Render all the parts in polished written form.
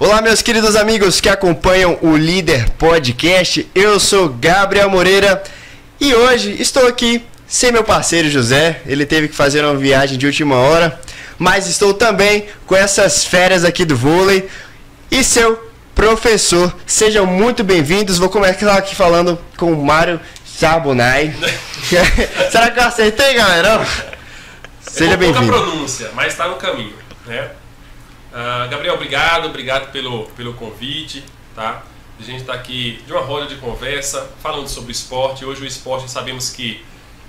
Olá, meus queridos amigos que acompanham o Líder Podcast. Eu sou Gabriel Moreira e hoje estou aqui sem meu parceiro José. Ele teve que fazer uma viagem de última hora, mas estou também com essas férias aqui do vôlei e seu professor. Sejam muito bem-vindos. Vou começar aqui falando com o Mário Charbonnet. Será que eu acertei, galera? Seja bem-vindo. Pouca pronúncia, mas está no caminho, né? Gabriel, obrigado pelo convite, tá? A gente está aqui de uma roda de conversa, falando sobre esporte. Hoje o esporte, sabemos que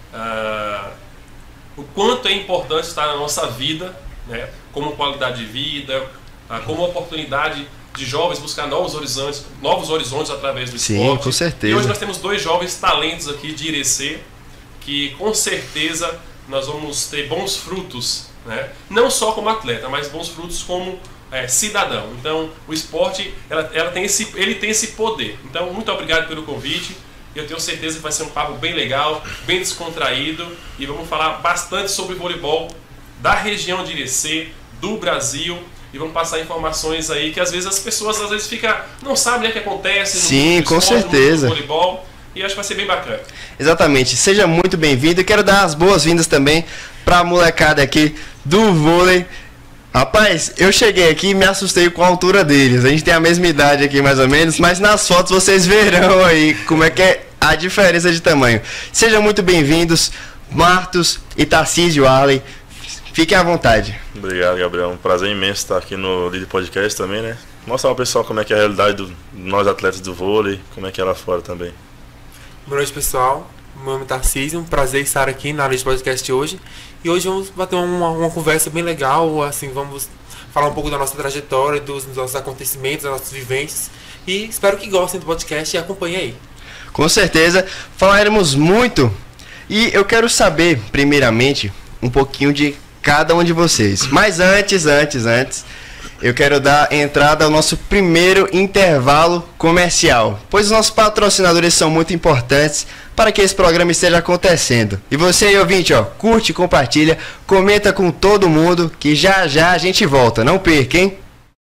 o quanto é importante estar na nossa vida, né? Como qualidade de vida, como oportunidade de jovens buscar novos horizontes através do esporte. Sim, com certeza. E hoje nós temos dois jovens talentos aqui de Irecê, que com certeza nós vamos ter bons frutos, né? Não só como atleta, mas bons frutos como cidadão. Então, o esporte ele tem esse poder. Então, muito obrigado pelo convite. Eu tenho certeza que vai ser um papo bem legal, bem descontraído, e vamos falar bastante sobre voleibol da região de Irecê, do Brasil, e vamos passar informações aí que às vezes as pessoas não sabem o que acontece. Sim, com certeza. No voleibol. E acho que vai ser bem bacana. Exatamente. Seja muito bem-vindo. E quero dar as boas-vindas também para a molecada aqui do vôlei. Rapaz, eu cheguei aqui e me assustei com a altura deles. A gente tem a mesma idade aqui, mais ou menos, mas nas fotos vocês verão aí como é que é a diferença de tamanho. Sejam muito bem-vindos, Martos e Tarcísio Arley. Fiquem à vontade. Obrigado, Gabriel. Um prazer imenso estar aqui no Líder Podcast também, né? Mostrar ao pessoal como é que é a realidade de nós atletas do vôlei, como é que é lá fora também. Boa noite, pessoal. Meu nome é Tarcísio, um prazer estar aqui na Líder Podcast hoje. E hoje vamos bater uma conversa bem legal, assim, vamos falar um pouco da nossa trajetória, dos nossos acontecimentos, das nossas vivências. E espero que gostem do podcast e acompanhem aí. Com certeza, falaremos muito. E eu quero saber, primeiramente, um pouquinho de cada um de vocês. Mas antes, eu quero dar entrada ao nosso primeiro intervalo comercial, pois os nossos patrocinadores são muito importantes para que esse programa esteja acontecendo. E você aí, ouvinte, curte, compartilha, comenta com todo mundo, que já já a gente volta. Não perca, hein?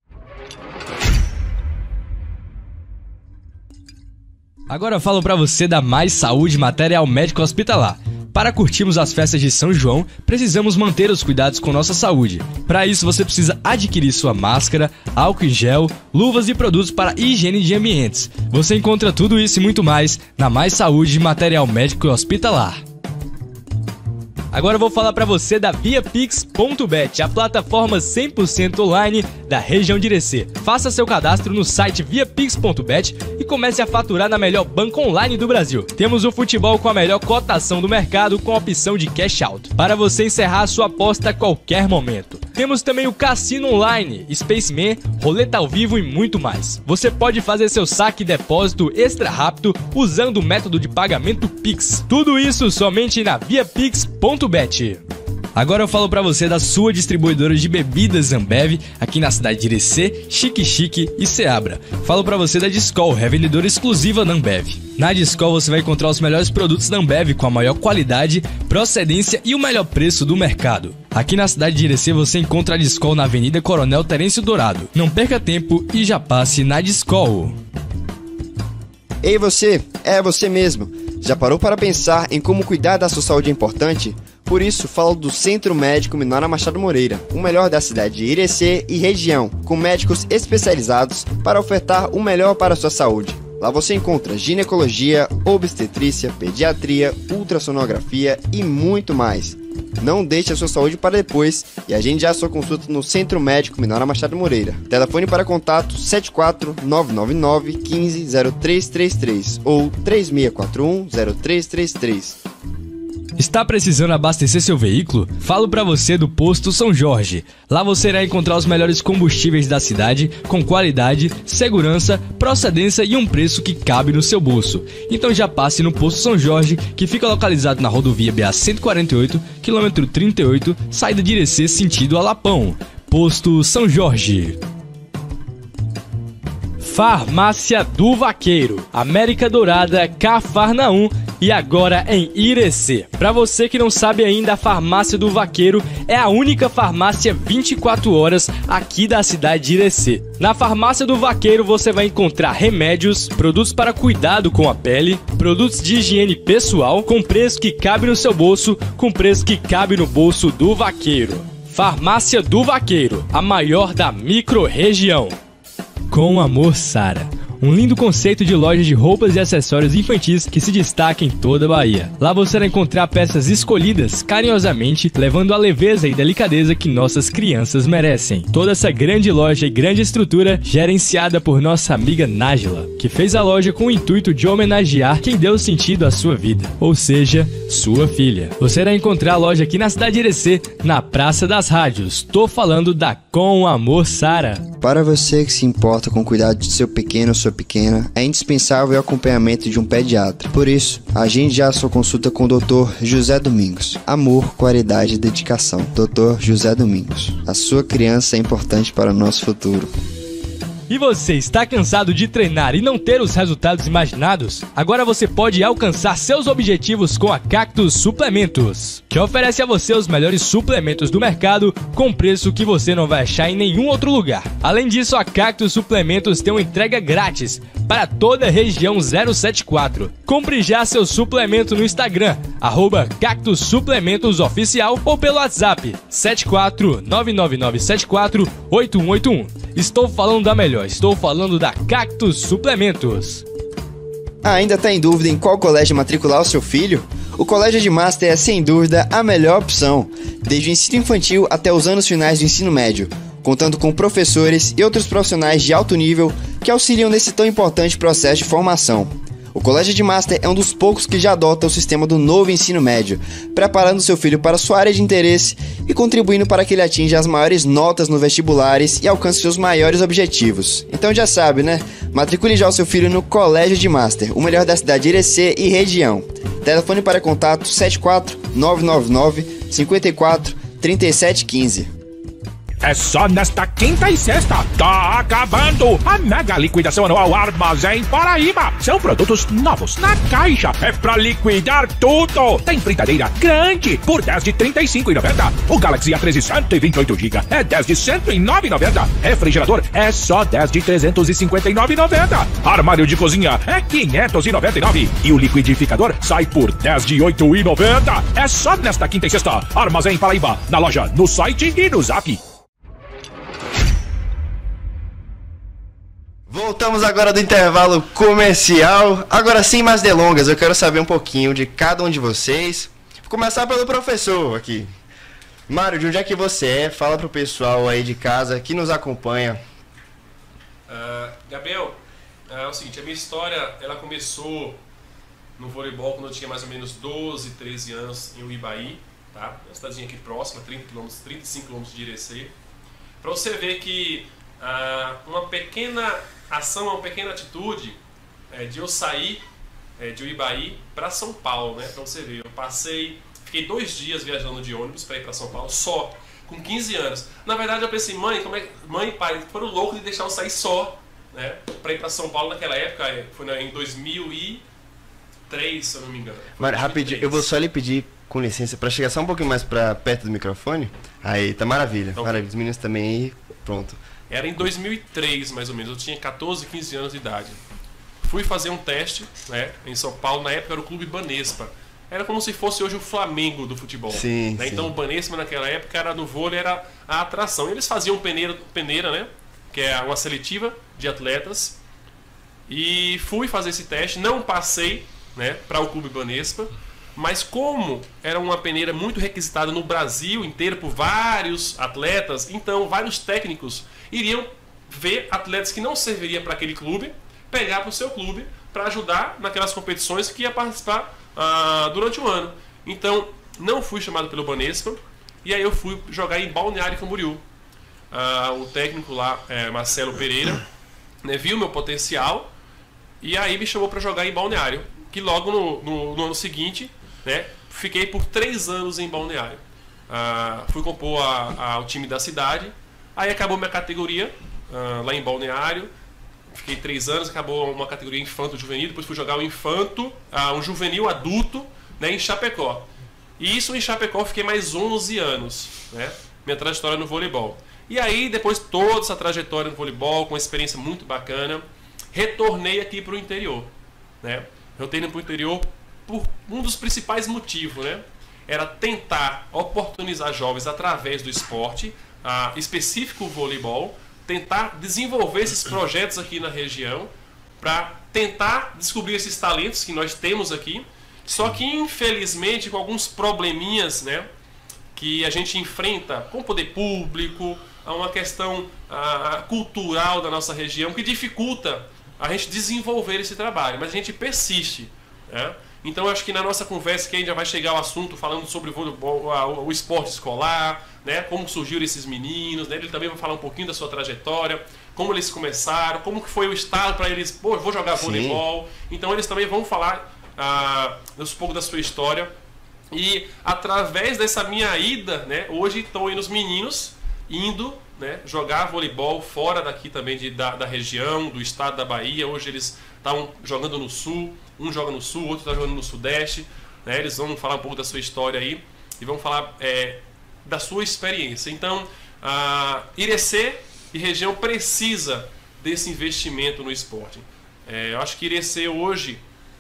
Agora eu falo pra você da Mais Saúde Material Médico Hospitalar. Para curtirmos as festas de São João, precisamos manter os cuidados com nossa saúde. Para isso, você precisa adquirir sua máscara, álcool em gel, luvas e produtos para higiene de ambientes. Você encontra tudo isso e muito mais na Mais Saúde Material Médico Hospitalar. Agora eu vou falar para você da ViaPix.bet, a plataforma 100% online da região de Irecê. Faça seu cadastro no site ViaPix.bet e comece a faturar na melhor banca online do Brasil. Temos o futebol com a melhor cotação do mercado com a opção de cash out, para você encerrar a sua aposta a qualquer momento. Temos também o Cassino Online, Spaceman, roleta ao vivo e muito mais. Você pode fazer seu saque e depósito extra rápido usando o método de pagamento Pix. Tudo isso somente na ViaPix.bet. Agora eu falo pra você da sua distribuidora de bebidas Ambev, aqui na cidade de Irecê, Xique e Ceabra. Falo pra você da Discol, revendedora exclusiva da Ambev. Na Discol você vai encontrar os melhores produtos da Ambev com a maior qualidade, procedência e o melhor preço do mercado. Aqui na cidade de Irecê você encontra a Discol na Avenida Coronel Terêncio Dourado. Não perca tempo e já passe na Discol. Ei você, é você mesmo. Já parou para pensar em como cuidar da sua saúde é importante? Por isso, falo do Centro Médico Minora Machado Moreira, o melhor da cidade de Irecê e região, com médicos especializados para ofertar o melhor para a sua saúde. Lá você encontra ginecologia, obstetrícia, pediatria, ultrassonografia e muito mais. Não deixe a sua saúde para depois e agende já a sua consulta no Centro Médico Minora Machado Moreira. Telefone para contato 74999 15 0333 ou 3641 0333. Está precisando abastecer seu veículo? Falo pra você do Posto São Jorge. Lá você irá encontrar os melhores combustíveis da cidade, com qualidade, segurança, procedência e um preço que cabe no seu bolso. Então já passe no Posto São Jorge, que fica localizado na rodovia BA-148, quilômetro 38, saída de Irecê, sentido Alapão. Posto São Jorge. Farmácia do Vaqueiro, América Dourada, Cafarnaum e agora em Irecê. Para você que não sabe ainda, a Farmácia do Vaqueiro é a única farmácia 24 horas aqui da cidade de Irecê. Na Farmácia do Vaqueiro você vai encontrar remédios, produtos para cuidado com a pele, produtos de higiene pessoal com preço que cabe no seu bolso, com preço que cabe no bolso do vaqueiro. Farmácia do Vaqueiro, a maior da micro-região. Com amor, Sara. Um lindo conceito de loja de roupas e acessórios infantis que se destaca em toda a Bahia. Lá você vai encontrar peças escolhidas carinhosamente, levando a leveza e delicadeza que nossas crianças merecem. Toda essa grande loja e grande estrutura gerenciada por nossa amiga Nájila, que fez a loja com o intuito de homenagear quem deu sentido à sua vida, ou seja, sua filha. Você vai encontrar a loja aqui na cidade de Irecê, na Praça das Rádios. Tô falando da Com Amor Sara. Para você que se importa com o cuidado de seu pequeno ou sua pequena, é indispensável o acompanhamento de um pediatra. Por isso, agende já a sua consulta com o Dr. José Domingos. Amor, qualidade e dedicação. Dr. José Domingos. A sua criança é importante para o nosso futuro. E você está cansado de treinar e não ter os resultados imaginados? Agora você pode alcançar seus objetivos com a Cactus Suplementos, que oferece a você os melhores suplementos do mercado com preço que você não vai achar em nenhum outro lugar. Além disso, a Cactus Suplementos tem uma entrega grátis para toda a região 074. Compre já seu suplemento no Instagram, @Cactus Suplementos Oficial, ou pelo WhatsApp 74999748181. Estou falando da melhor, estou falando da Cactus Suplementos. Ainda está em dúvida em qual colégio matricular o seu filho? O Colégio de Master é sem dúvida a melhor opção, desde o ensino infantil até os anos finais do ensino médio, contando com professores e outros profissionais de alto nível que auxiliam nesse tão importante processo de formação. O Colégio de Master é um dos poucos que já adota o sistema do novo ensino médio, preparando seu filho para sua área de interesse e contribuindo para que ele atinja as maiores notas no vestibulares e alcance seus maiores objetivos. Então já sabe, né? Matricule já o seu filho no Colégio de Master, o melhor da cidade de Irecê e região. Telefone para contato 74999 54 37 15. É só nesta quinta e sexta. Tá acabando a mega liquidação anual Armazém Paraíba. São produtos novos na caixa. É pra liquidar tudo. Tem fritadeira grande por 10 de R$ 35,90. O Galaxy A13 128GB é 10 de R$ 109,90. Refrigerador é só 10 de R$ 359,90. Armário de cozinha é R$ 599. E o liquidificador sai por 10 de R$ 8,90. É só nesta quinta e sexta. Armazém Paraíba. Na loja, no site e no Zap. Voltamos agora do intervalo comercial. Agora, sem mais delongas, eu quero saber um pouquinho de cada um de vocês. Vou começar pelo professor aqui. Mário, de onde é que você é? Fala pro pessoal aí de casa que nos acompanha. Gabriel, é o seguinte, a minha história ela começou no voleibol quando eu tinha mais ou menos 12, 13 anos em Uibaí, tá? Uma cidadezinha aqui próxima, 35 km de Irecê. Para você ver que uma pequena ação, uma pequena atitude de eu sair de Uibaí para São Paulo, né? Para você ver, fiquei 2 dias viajando de ônibus para ir para São Paulo, só, com 15 anos. Na verdade eu pensei, mãe e pai foram loucos de deixar eu sair só, né? Para ir para São Paulo naquela época, foi em 2003, se eu não me engano. Mário, rapidinho, eu vou só lhe pedir, com licença, para chegar só um pouquinho mais para perto do microfone. Aí, tá maravilha, okay. Maravilha, os meninos também aí, pronto. Era em 2003, mais ou menos. Eu tinha 14, 15 anos de idade. Fui fazer um teste, né, em São Paulo. Na época era o Clube Banespa. Era como se fosse hoje o Flamengo do futebol. Sim, né? sim. Então o Banespa naquela época era no vôlei, era a atração. Eles faziam peneira, né, que é uma seletiva de atletas. E fui fazer esse teste. Não passei, né, para o Clube Banespa. Mas como era uma peneira muito requisitada no Brasil inteiro por vários atletas, então vários técnicos iriam ver atletas que não serviriam para aquele clube, pegar para o seu clube para ajudar naquelas competições que ia participar durante o ano. Então não fui chamado pelo Banespa e aí eu fui jogar em Balneário Camboriú. O técnico lá, Marcelo Pereira, né, viu meu potencial e aí me chamou para jogar em Balneário, que logo no ano seguinte, né, fiquei por 3 anos em Balneário. Fui compor o time da cidade. Aí acabou minha categoria lá em Balneário. Fiquei 3 anos, acabou uma categoria infanto-juvenil, depois fui jogar o infanto, um juvenil adulto, né, em Chapecó. E isso em Chapecó eu fiquei mais 11 anos, né, minha trajetória no voleibol. E aí, depois de toda essa trajetória no voleibol, com uma experiência muito bacana, retornei aqui para o interior, né. Eu tenho para o interior por um dos principais motivos, né, era tentar oportunizar jovens através do esporte, específico o voleibol, tentar desenvolver esses projetos aqui na região para tentar descobrir esses talentos que nós temos aqui, só que infelizmente com alguns probleminhas, né, que a gente enfrenta com o poder público, uma questão cultural da nossa região que dificulta a gente desenvolver esse trabalho, mas a gente persiste, né? Então eu acho que na nossa conversa que a gente já vai chegar ao assunto falando sobre o esporte escolar, né, como surgiram esses meninos, né, ele também vai falar um pouquinho da sua trajetória, como eles começaram, como que foi o estado para eles, pô, eu vou jogar voleibol. Então eles também vão falar um pouco da sua história. E através dessa minha ida, né, hoje estão indo os meninos indo, né, jogar voleibol fora daqui também da região, do estado da Bahia. Hoje eles estão jogando no sul, um joga no sul, outro está jogando no sudeste, né, eles vão falar um pouco da sua história aí e vão falar da sua experiência. Então, Irecê e região precisa desse investimento no esporte. Eu acho que Irecê hoje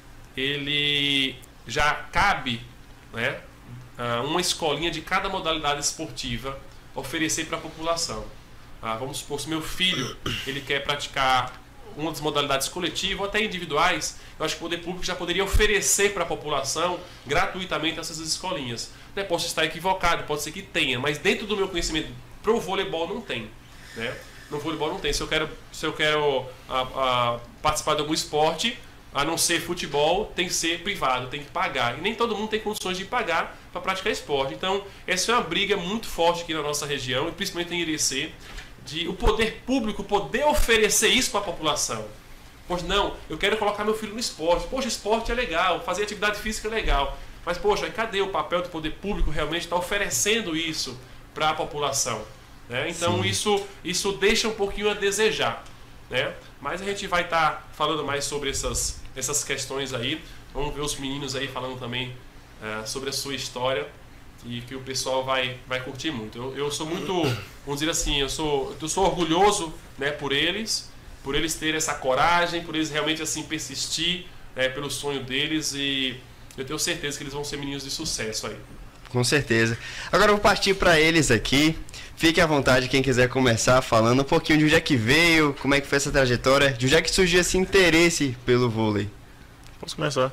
ele já cabe, né, uma escolinha de cada modalidade esportiva oferecer para a população. Vamos supor, se meu filho ele quer praticar uma das modalidades coletivas ou até individuais, eu acho que o poder público já poderia oferecer para a população gratuitamente essas escolinhas. Posso estar equivocado, pode ser que tenha, mas dentro do meu conhecimento para o voleibol não tem, né? No voleibol não tem. Se eu quero participar de algum esporte, a não ser futebol, tem que ser privado, tem que pagar. E nem todo mundo tem condições de pagar para praticar esporte. Então, essa é uma briga muito forte aqui na nossa região, e principalmente em Irecê, de o poder público poder oferecer isso para a população. Pois não, eu quero colocar meu filho no esporte. Poxa, esporte é legal, fazer atividade física é legal. Mas, poxa, cadê o papel do poder público realmente estar oferecendo isso para a população? Né? Então, isso deixa um pouquinho a desejar. Né? Mas a gente vai estar falando mais sobre essas questões aí. Vamos ver os meninos aí falando também sobre a sua história, e que o pessoal vai curtir muito. Eu sou muito, vamos dizer assim, eu sou orgulhoso, né, por eles terem essa coragem, por eles realmente assim persistir, né, pelo sonho deles, e eu tenho certeza que eles vão ser meninos de sucesso aí. Com certeza. Agora eu vou partir para eles aqui. Fique à vontade, quem quiser começar falando um pouquinho de onde é que veio, como é que foi essa trajetória, de onde é que surgiu esse interesse pelo vôlei. Posso começar?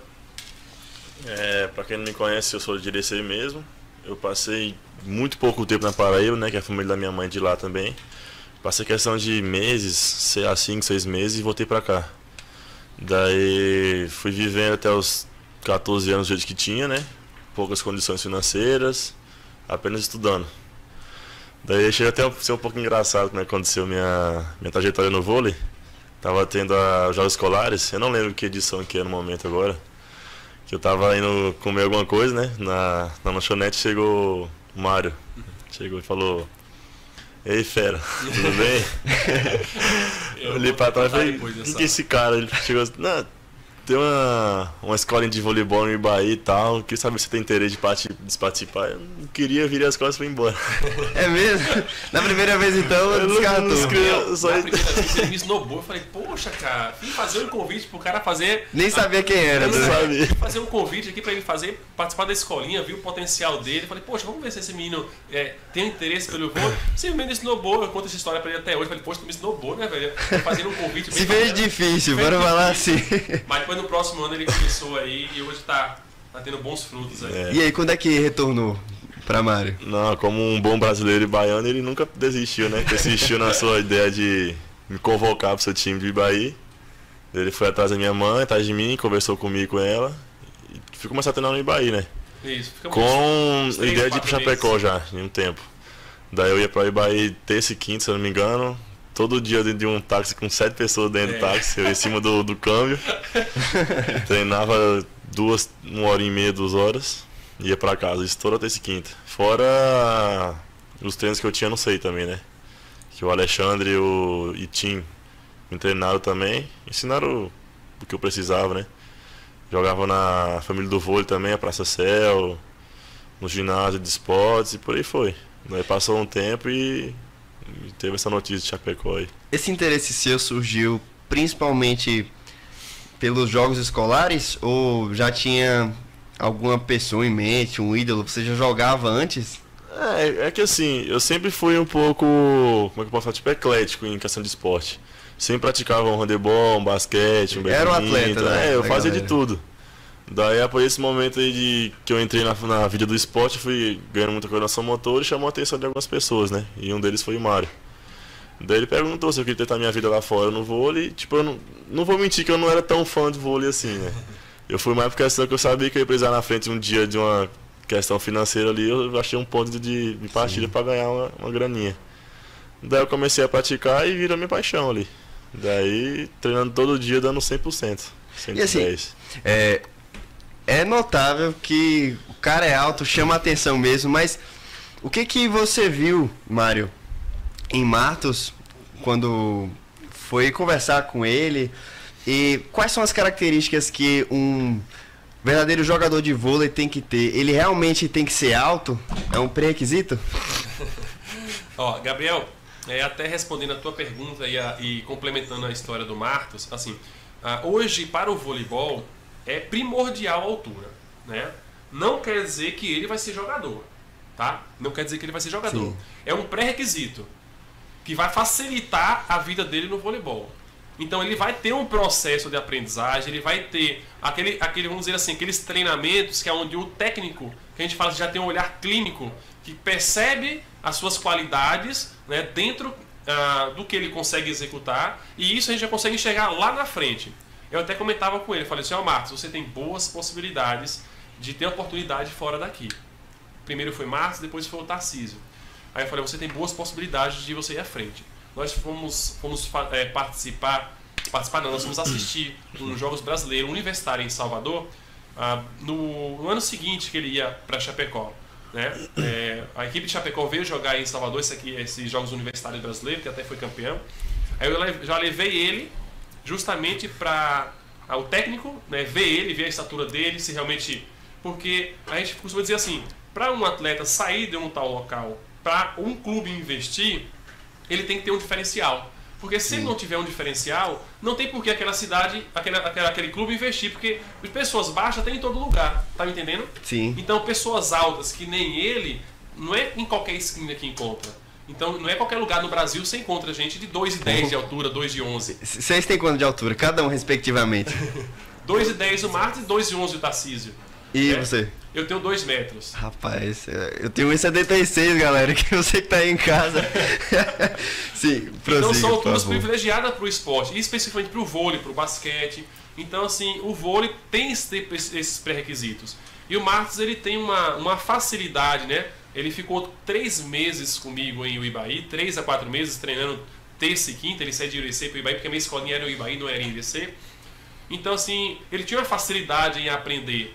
Para quem não me conhece, eu sou de Irecê mesmo. Eu passei muito pouco tempo na Paraíba, né, que é a família da minha mãe de lá também. Passei questão de meses, sei lá, 5, 6 meses, e voltei pra cá. Daí fui vivendo até os 14 anos do jeito que tinha, né? Poucas condições financeiras, apenas estudando. Daí chega até a ser um pouco engraçado como aconteceu minha trajetória no vôlei. Tava tendo os jogos escolares, eu não lembro que edição que é no momento agora. Que eu tava indo comer alguma coisa, né? Na lanchonete chegou o Mário. Chegou e falou: "Ei, fera, tudo bem?" Eu olhei pra trás e falei: "Quem que é esse cara?" Ele chegou assim: "Não, tem uma escolinha de voleibol no Ibaí e tal. Queria saber se você tem interesse de participar." Eu não queria, virei as costas e fui embora. É mesmo? Na primeira vez então, descartou. Na primeira vez ele me esnobou. Eu falei: "Poxa, cara, vim fazer um convite pro cara fazer." Nem sabia quem era, eu não sabia. Fazer um convite aqui pra ele participar da escolinha, viu o potencial dele. Eu falei: "Poxa, vamos ver se esse menino tem interesse pelo vôlei." Simplesmente esnobou. Eu conto essa história pra ele até hoje. Eu falei: "Poxa, tu me esnobou, né, velho? Fazendo um convite." Se fez difícil, bora falar assim. Mas depois no próximo ano ele começou aí e hoje tá tendo bons frutos aí. E aí, quando é que retornou pra Mário? Não, como um bom brasileiro e baiano, ele nunca desistiu, né? Persistiu na sua ideia de me convocar pro seu time de Ibaí. Ele foi atrás da minha mãe, atrás de mim, conversou comigo e com ela. E fui começar a treinar no Ibaí, né? Isso, com a ideia de ir pro Chapecó já, em um tempo. Daí eu ia pra Ibaí terça e quinta, se eu não me engano. Todo dia dentro de um táxi com 7 pessoas dentro do táxi, eu em cima do câmbio. Treinava 1 hora e meia, 2 horas. Ia pra casa, isso toda terça e quinta. Fora os treinos que eu tinha, não sei também, né? Que o Alexandre e o Itim me treinaram também, ensinaram o que eu precisava, né? Jogava na família do vôlei também, a Praça Céu, no ginásio de esportes e por aí foi. Daí passou um tempo e teve essa notícia de Chapecó aí. Esse interesse seu surgiu principalmente pelos jogos escolares ou já tinha alguma pessoa em mente, um ídolo? Você já jogava antes? É que assim, eu sempre fui um pouco, como é que eu posso falar, tipo eclético em questão de esporte. Sempre praticava um handebol, um basquete, um Era um badminton, atleta, né? eu Da fazia galera. de tudo. Daí, por esse momento aí que eu entrei na vida do esporte, fui ganhando muita coordenação motora e chamou a atenção de algumas pessoas, né? E um deles foi o Mário. Daí ele perguntou se eu queria tentar minha vida lá fora no vôlei. Tipo, eu não vou mentir que eu não era tão fã de vôlei assim, né? Eu fui mais por questão que eu sabia que eu ia precisar na frente um dia de uma questão financeira ali, eu achei um ponto de partida para ganhar uma graninha. Daí eu comecei a praticar e virou minha paixão ali. Daí, treinando todo dia, dando 100%. 110%. E assim, é notável que o cara é alto, chama a atenção mesmo, mas o que você viu, Mário, em Martos, quando foi conversar com ele? E quais são as características que um verdadeiro jogador de vôlei tem que ter? Ele realmente tem que ser alto? É um pré-requisito? Ó, Gabriel, até respondendo a tua pergunta e complementando a história do Martos, assim, hoje para o voleibol é primordial a altura, né? Não quer dizer que ele vai ser jogador, tá? Não quer dizer que ele vai ser jogador. Sim. É um pré-requisito que vai facilitar a vida dele no voleibol. Então ele vai ter um processo de aprendizagem, ele vai ter aquele vamos dizer assim, aqueles treinamentos que é onde o técnico, que a gente fala que já tem um olhar clínico, que percebe as suas qualidades, né, dentro do que ele consegue executar, e isso a gente já consegue enxergar lá na frente. Eu até comentava com ele, falei assim, Marcos, você tem boas possibilidades de ter oportunidade fora daqui. Primeiro foi Marcos, depois foi o Tarcísio. Aí eu falei, você tem boas possibilidades de você ir à frente. Nós fomos participar não, nós fomos assistir uns Jogos Brasileiros Universitários em Salvador no ano seguinte que ele ia para Chapecó, né? A equipe de Chapecó veio jogar em Salvador esses Jogos Universitários Brasileiros, que até foi campeão. Aí eu já levei ele justamente para o técnico, né, ver a estatura dele, se realmente... Porque a gente costuma dizer assim, para um atleta sair de um tal local, para um clube investir, ele tem que ter um diferencial. Porque se ele não tiver um diferencial, não tem por que aquela cidade, aquele clube investir, porque pessoas baixas tem em todo lugar, tá me entendendo? Sim. Então pessoas altas, que nem ele, não é em qualquer esquina que encontra. Então não é qualquer lugar no Brasil você encontra gente de 2,10 de altura, 2,11. Vocês têm quanto de altura? Cada um, respectivamente. 2,10 o Marcos e 2,11 o Tarcísio. E você? Eu tenho 2 metros. Rapaz, eu tenho 1,76, galera, que você que tá aí em casa. Sim, prossiga, então são por alturas favor. privilegiadas para o esporte, e especificamente para o vôlei, para o basquete. Então assim, o vôlei tem esses pré-requisitos. E o Marcos, ele tem uma facilidade, né? Ele ficou 3 meses comigo em Uibaí, 3 a 4 meses treinando terça e quinta. Ele saiu de Irecê para Uibaí, porque a minha escolinha era em Uibaí, não era em Irecê. Então assim, ele tinha uma facilidade em aprender.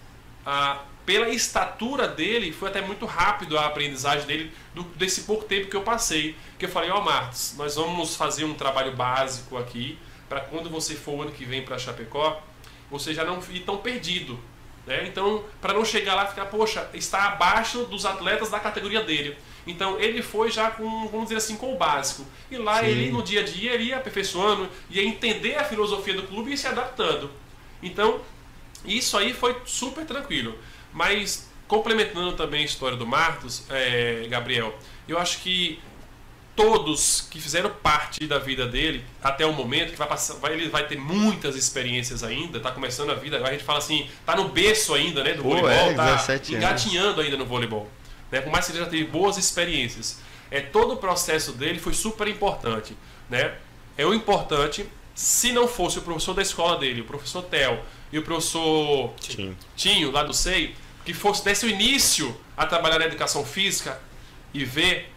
Pela estatura dele, foi até muito rápido a aprendizagem dele desse pouco tempo que eu passei. Que eu falei, Marcos, nós vamos fazer um trabalho básico aqui, para quando você for ano que vem para Chapecó, você já não ir tão perdido, né? Então, para não chegar lá e ficar, poxa, está abaixo dos atletas da categoria dele. Então, ele foi já com, vamos dizer assim, com o básico. E lá Sim. ele, no dia a dia, ele ia aperfeiçoando, ia entender a filosofia do clube e ir se adaptando. Então, isso aí foi super tranquilo. Mas, complementando também a história do Marcos, Gabriel, eu acho que todos que fizeram parte da vida dele até o momento, que ele vai ter muitas experiências ainda, tá começando a vida, a gente fala assim, tá no berço ainda, né, do voleibol, tá 17 engatinhando ainda no voleibol, né, por mais que ele já teve boas experiências. Todo o processo dele foi super importante, né? O importante, se não fosse o professor da escola dele, o professor Theo e o professor Tinho lá do SEI, que desse o início a trabalhar na educação física e ver,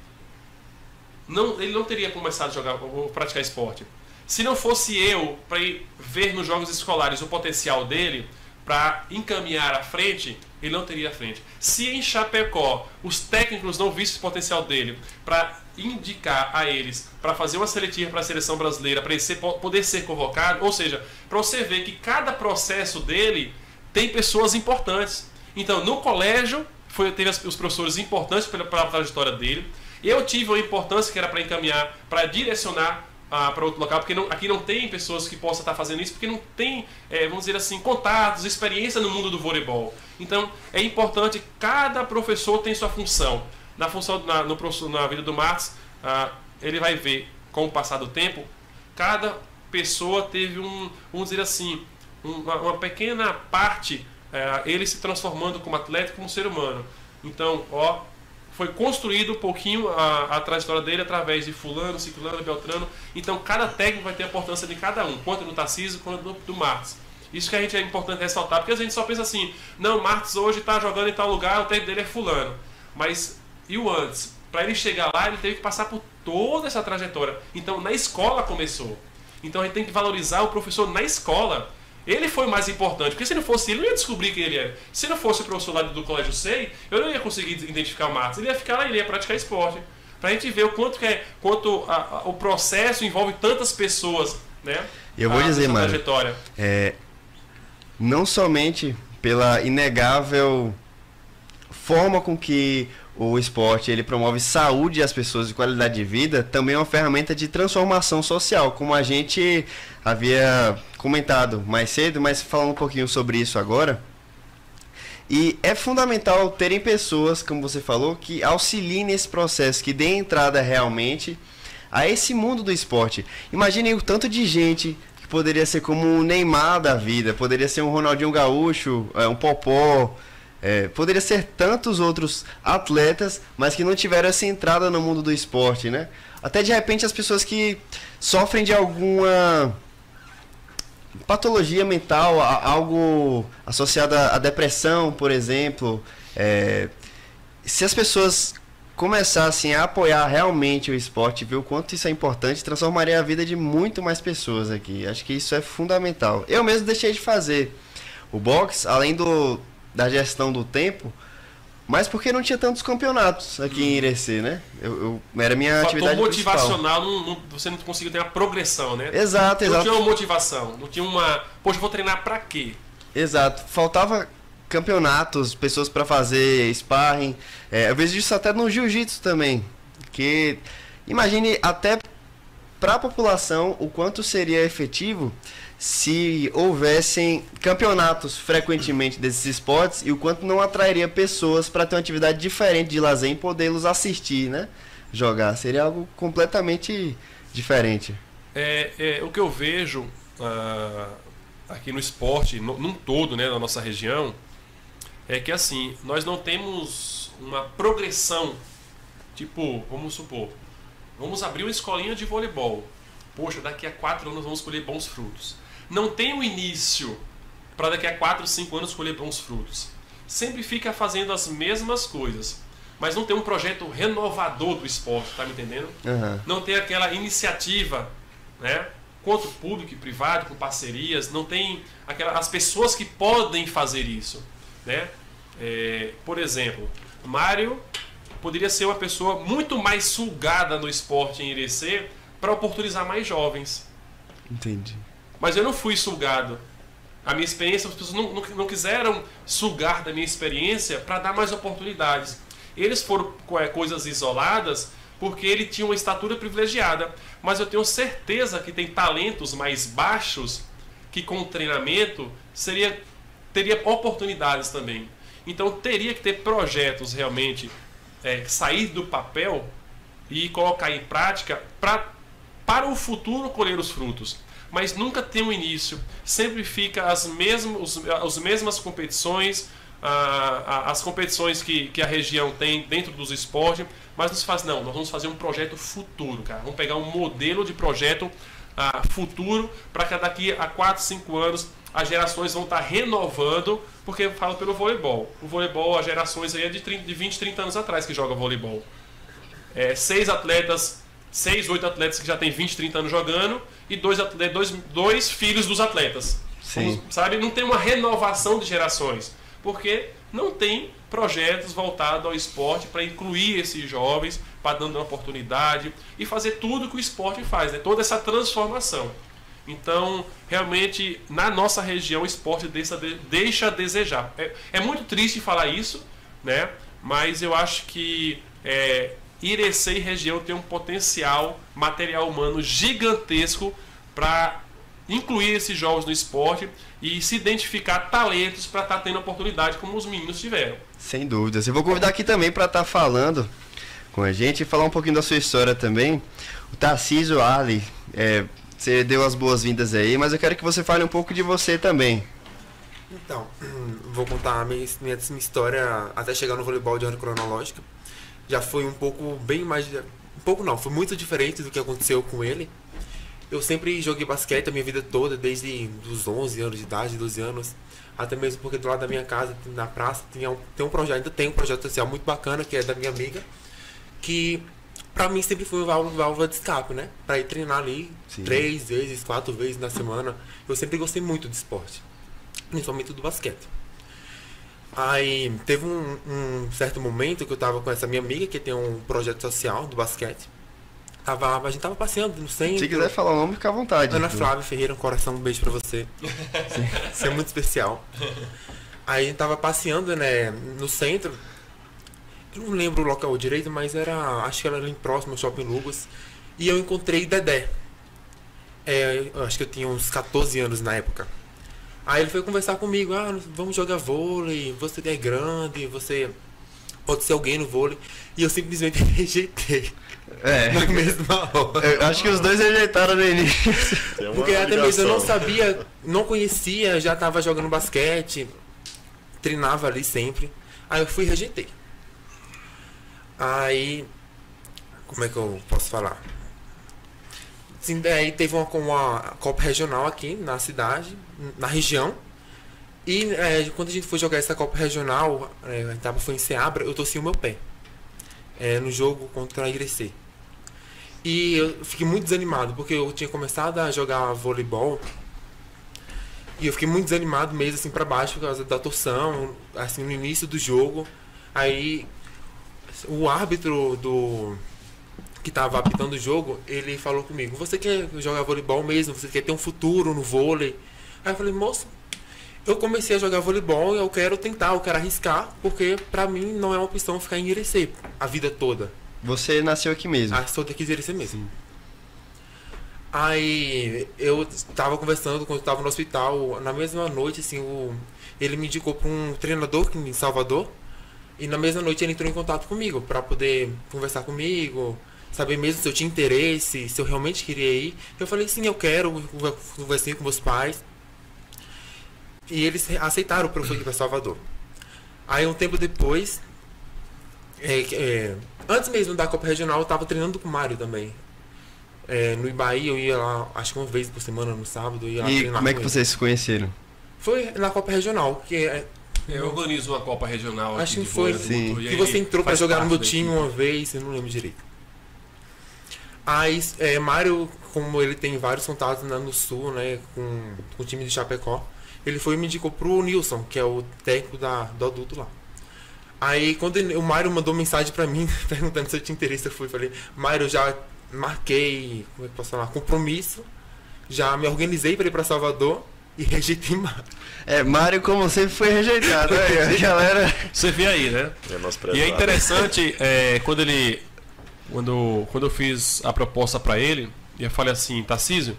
ele não teria começado a jogar ou praticar esporte. Se não fosse eu para ir ver nos jogos escolares o potencial dele para encaminhar à frente, ele não teria à frente. Se em Chapecó os técnicos não vissem o potencial dele para indicar a eles para fazer uma seletiva para a seleção brasileira, para ele poder ser convocado, ou seja, para você ver que cada processo dele tem pessoas importantes. Então, no colégio, teve os professores importantes pela trajetória dele. Eu tive uma importância que era para encaminhar, para direcionar para outro local, porque aqui não tem pessoas que possam estar fazendo isso, porque não tem, vamos dizer assim, contatos, experiência no mundo do voleibol. Então, é importante, cada professor tem sua função. Na vida do Marcos, ele vai ver, com o passar do tempo, cada pessoa teve vamos dizer assim, uma pequena parte, ele se transformando como atleta, como ser humano. Então, foi construído um pouquinho a trajetória dele através de fulano, ciclano, beltrano. Então, cada técnico vai ter a importância de cada um, quanto no Tarcísio, quanto do Marcos. Isso que a gente é importante ressaltar, porque a gente só pensa assim, não, o Marcos hoje está jogando em tal lugar, o técnico dele é fulano. Mas, e o antes? Para ele chegar lá, ele teve que passar por toda essa trajetória. Então, na escola começou. Então, a gente tem que valorizar o professor na escola. Ele foi o mais importante, porque se não fosse ele, eu não ia descobrir quem ele era. Se não fosse o professor lá do Colégio SEI, eu não ia conseguir identificar o Marcos. Ele ia ficar lá e ele ia praticar esporte. Pra gente ver o quanto o processo envolve tantas pessoas, né? Eu vou dizer, mano, trajetória. Não somente pela inegável forma com que o esporte ele promove saúde às pessoas e qualidade de vida, também é uma ferramenta de transformação social, como a gente havia comentado mais cedo, mas falando um pouquinho sobre isso agora. E é fundamental terem pessoas, como você falou, que auxiliem nesse processo, que dêem entrada realmente a esse mundo do esporte. Imaginem o tanto de gente que poderia ser como um Neymar da vida, poderia ser um Ronaldinho Gaúcho, um Popó, poderia ser tantos outros atletas, mas que não tiveram essa entrada no mundo do esporte, né? Até de repente as pessoas que sofrem de alguma patologia mental, algo associado à depressão, por exemplo, se as pessoas começassem a apoiar realmente o esporte, ver o quanto isso é importante, transformaria a vida de muito mais pessoas aqui. Acho que isso é fundamental. Eu mesmo deixei de fazer o boxe, além da gestão do tempo, mas porque não tinha tantos campeonatos aqui em Irecê, né? Era minha atividade motivacional, você não conseguiu ter uma progressão, né? Exato. Não tinha uma motivação, não tinha uma... Poxa, eu vou treinar pra quê? Exato. Faltava campeonatos, pessoas para fazer sparring. Eu vejo isso até no jiu-jitsu também. Que imagine até para a população o quanto seria efetivo se houvessem campeonatos frequentemente desses esportes e o quanto não atrairia pessoas para ter uma atividade diferente de lazer e podê-los assistir, né? Jogar. Seria algo completamente diferente. O que eu vejo aqui no esporte, num todo, né, na nossa região, é que assim, nós não temos uma progressão. Tipo, vamos supor, vamos abrir uma escolinha de voleibol. Poxa, daqui a 4 anos vamos colher bons frutos. Não tem um início para daqui a 4, 5 anos colher bons frutos. Sempre fica fazendo as mesmas coisas, mas não tem um projeto renovador do esporte, tá me entendendo? Uhum. Não tem aquela iniciativa, né? Quanto público e privado, com parcerias, não tem as pessoas que podem fazer isso, né? Por exemplo, Mário poderia ser uma pessoa muito mais sugada no esporte em Irecê para oportunizar mais jovens. Entendi. Mas eu não fui sugado. A minha experiência, as pessoas não quiseram sugar da minha experiência para dar mais oportunidades. Eles foram coisas isoladas porque ele tinha uma estatura privilegiada. Mas eu tenho certeza que tem talentos mais baixos que com treinamento teria oportunidades também. Então teria que ter projetos realmente, sair do papel e colocar em prática para o futuro colher os frutos. Mas nunca tem um início, sempre fica as mesmas competições, as competições que a região tem dentro dos esportes, mas nos faz, não, nós vamos fazer um projeto futuro, cara. Vamos pegar um modelo de projeto futuro para que daqui a 4, 5 anos as gerações vão estar renovando, porque eu falo pelo voleibol. O voleibol, as gerações aí é de 20, 30 anos atrás que joga voleibol. 6, 8 atletas que já tem 20, 30 anos jogando e dois filhos dos atletas. Sim. Sabe? Não tem uma renovação de gerações. Porque não tem projetos voltados ao esporte para incluir esses jovens, para dando uma oportunidade e fazer tudo que o esporte faz, né? Toda essa transformação. Então, realmente, na nossa região, o esporte deixa a desejar. É muito triste falar isso, né? Mas eu acho que Irecê e região tem um potencial material humano gigantesco para incluir esses jovens no esporte e se identificar talentos para estar tendo oportunidade como os meninos tiveram. Sem dúvidas. Eu vou convidar aqui também para estar falando com a gente e falar um pouquinho da sua história também. O Tarcísio Ali, você deu as boas-vindas aí, mas eu quero que você fale um pouco de você também. Então, vou contar a minha história até chegar no voleibol de ordem cronológica. Já foi um pouco bem mais... Um pouco não, foi muito diferente do que aconteceu com ele. Eu sempre joguei basquete a minha vida toda, desde os 11 anos de idade, 12 anos. Até mesmo porque do lado da minha casa, na praça, tem um projeto, ainda tem um projeto social muito bacana, que é da minha amiga, que pra mim sempre foi uma válvula de escape, né? Pra ir treinar ali 3 vezes, 4 vezes na semana. Eu sempre gostei muito de esporte, principalmente do basquete. Aí teve um certo momento que eu tava com essa minha amiga, que tem um projeto social do basquete. A gente tava passeando no centro. Se quiser falar o nome, fica à vontade. Ana Flávia Ferreira, um coração, um beijo pra você. Isso é muito especial. Aí a gente tava passeando, né, no centro. Eu não lembro o local direito, mas acho que era ali próximo ao Shopping Lugos. E eu encontrei Dedé. Eu acho que eu tinha uns 14 anos na época. Aí ele foi conversar comigo, vamos jogar vôlei, você é grande, você pode ser alguém no vôlei. E eu simplesmente rejeitei. Na mesma hora. Eu acho que os dois rejeitaram no início. Porque até mesmo eu não sabia, não conhecia, já tava jogando basquete, treinava ali sempre. Aí eu fui e rejeitei. Aí, como é que eu posso falar? Sim, daí teve uma Copa Regional aqui na cidade, na região. E quando a gente foi jogar essa Copa Regional, foi em Ceabra, eu torci o meu pé. No jogo contra a Irecê. E eu fiquei muito desanimado, porque eu tinha começado a jogar voleibol. E eu fiquei muito desanimado mesmo, assim, pra baixo, por causa da torção, assim, no início do jogo. Aí, o árbitro que tava apitando o jogo, ele falou comigo, você quer jogar voleibol mesmo? Você quer ter um futuro no vôlei? Aí eu falei, moço, eu comecei a jogar voleibol e eu quero tentar, eu quero arriscar, porque pra mim não é uma opção ficar em Irecê a vida toda. Você nasceu aqui mesmo? Sou daqui de Irecê mesmo. Sim. Aí eu tava conversando quando eu tava no hospital, na mesma noite, assim, ele me indicou pra um treinador aqui em Salvador, e na mesma noite ele entrou em contato comigo pra poder conversar comigo, saber mesmo se eu tinha interesse, se eu realmente queria ir. Eu falei, sim, eu quero, conversei com meus pais. E eles aceitaram para eu ir para Salvador. Aí um tempo depois, antes mesmo da Copa Regional, eu estava treinando com o Mário também. No Ibaí, eu ia lá, acho que uma vez por semana, no sábado, eu ia lá treinar. E como é que vocês se conheceram? Foi na Copa Regional, que eu organizo uma Copa Regional acho aqui que foi, sim. Que você entrou para jogar no meu time uma vez, eu não lembro direito. Aí, Mário, como ele tem vários contatos no Sul, né, com o time de Chapecó, ele foi e me indicou pro Nilson, que é o técnico do adulto lá. Aí, quando o Mário mandou mensagem pra mim, perguntando se eu tinha interesse, eu falei, Mário, eu já marquei, como é que posso falar, compromisso, já me organizei pra ir pra Salvador e rejeitei Mário. Mário, como sempre, foi rejeitado, né, galera? Você vê aí, né? E é interessante, quando eu fiz a proposta pra ele, eu falei assim, Tarcísio,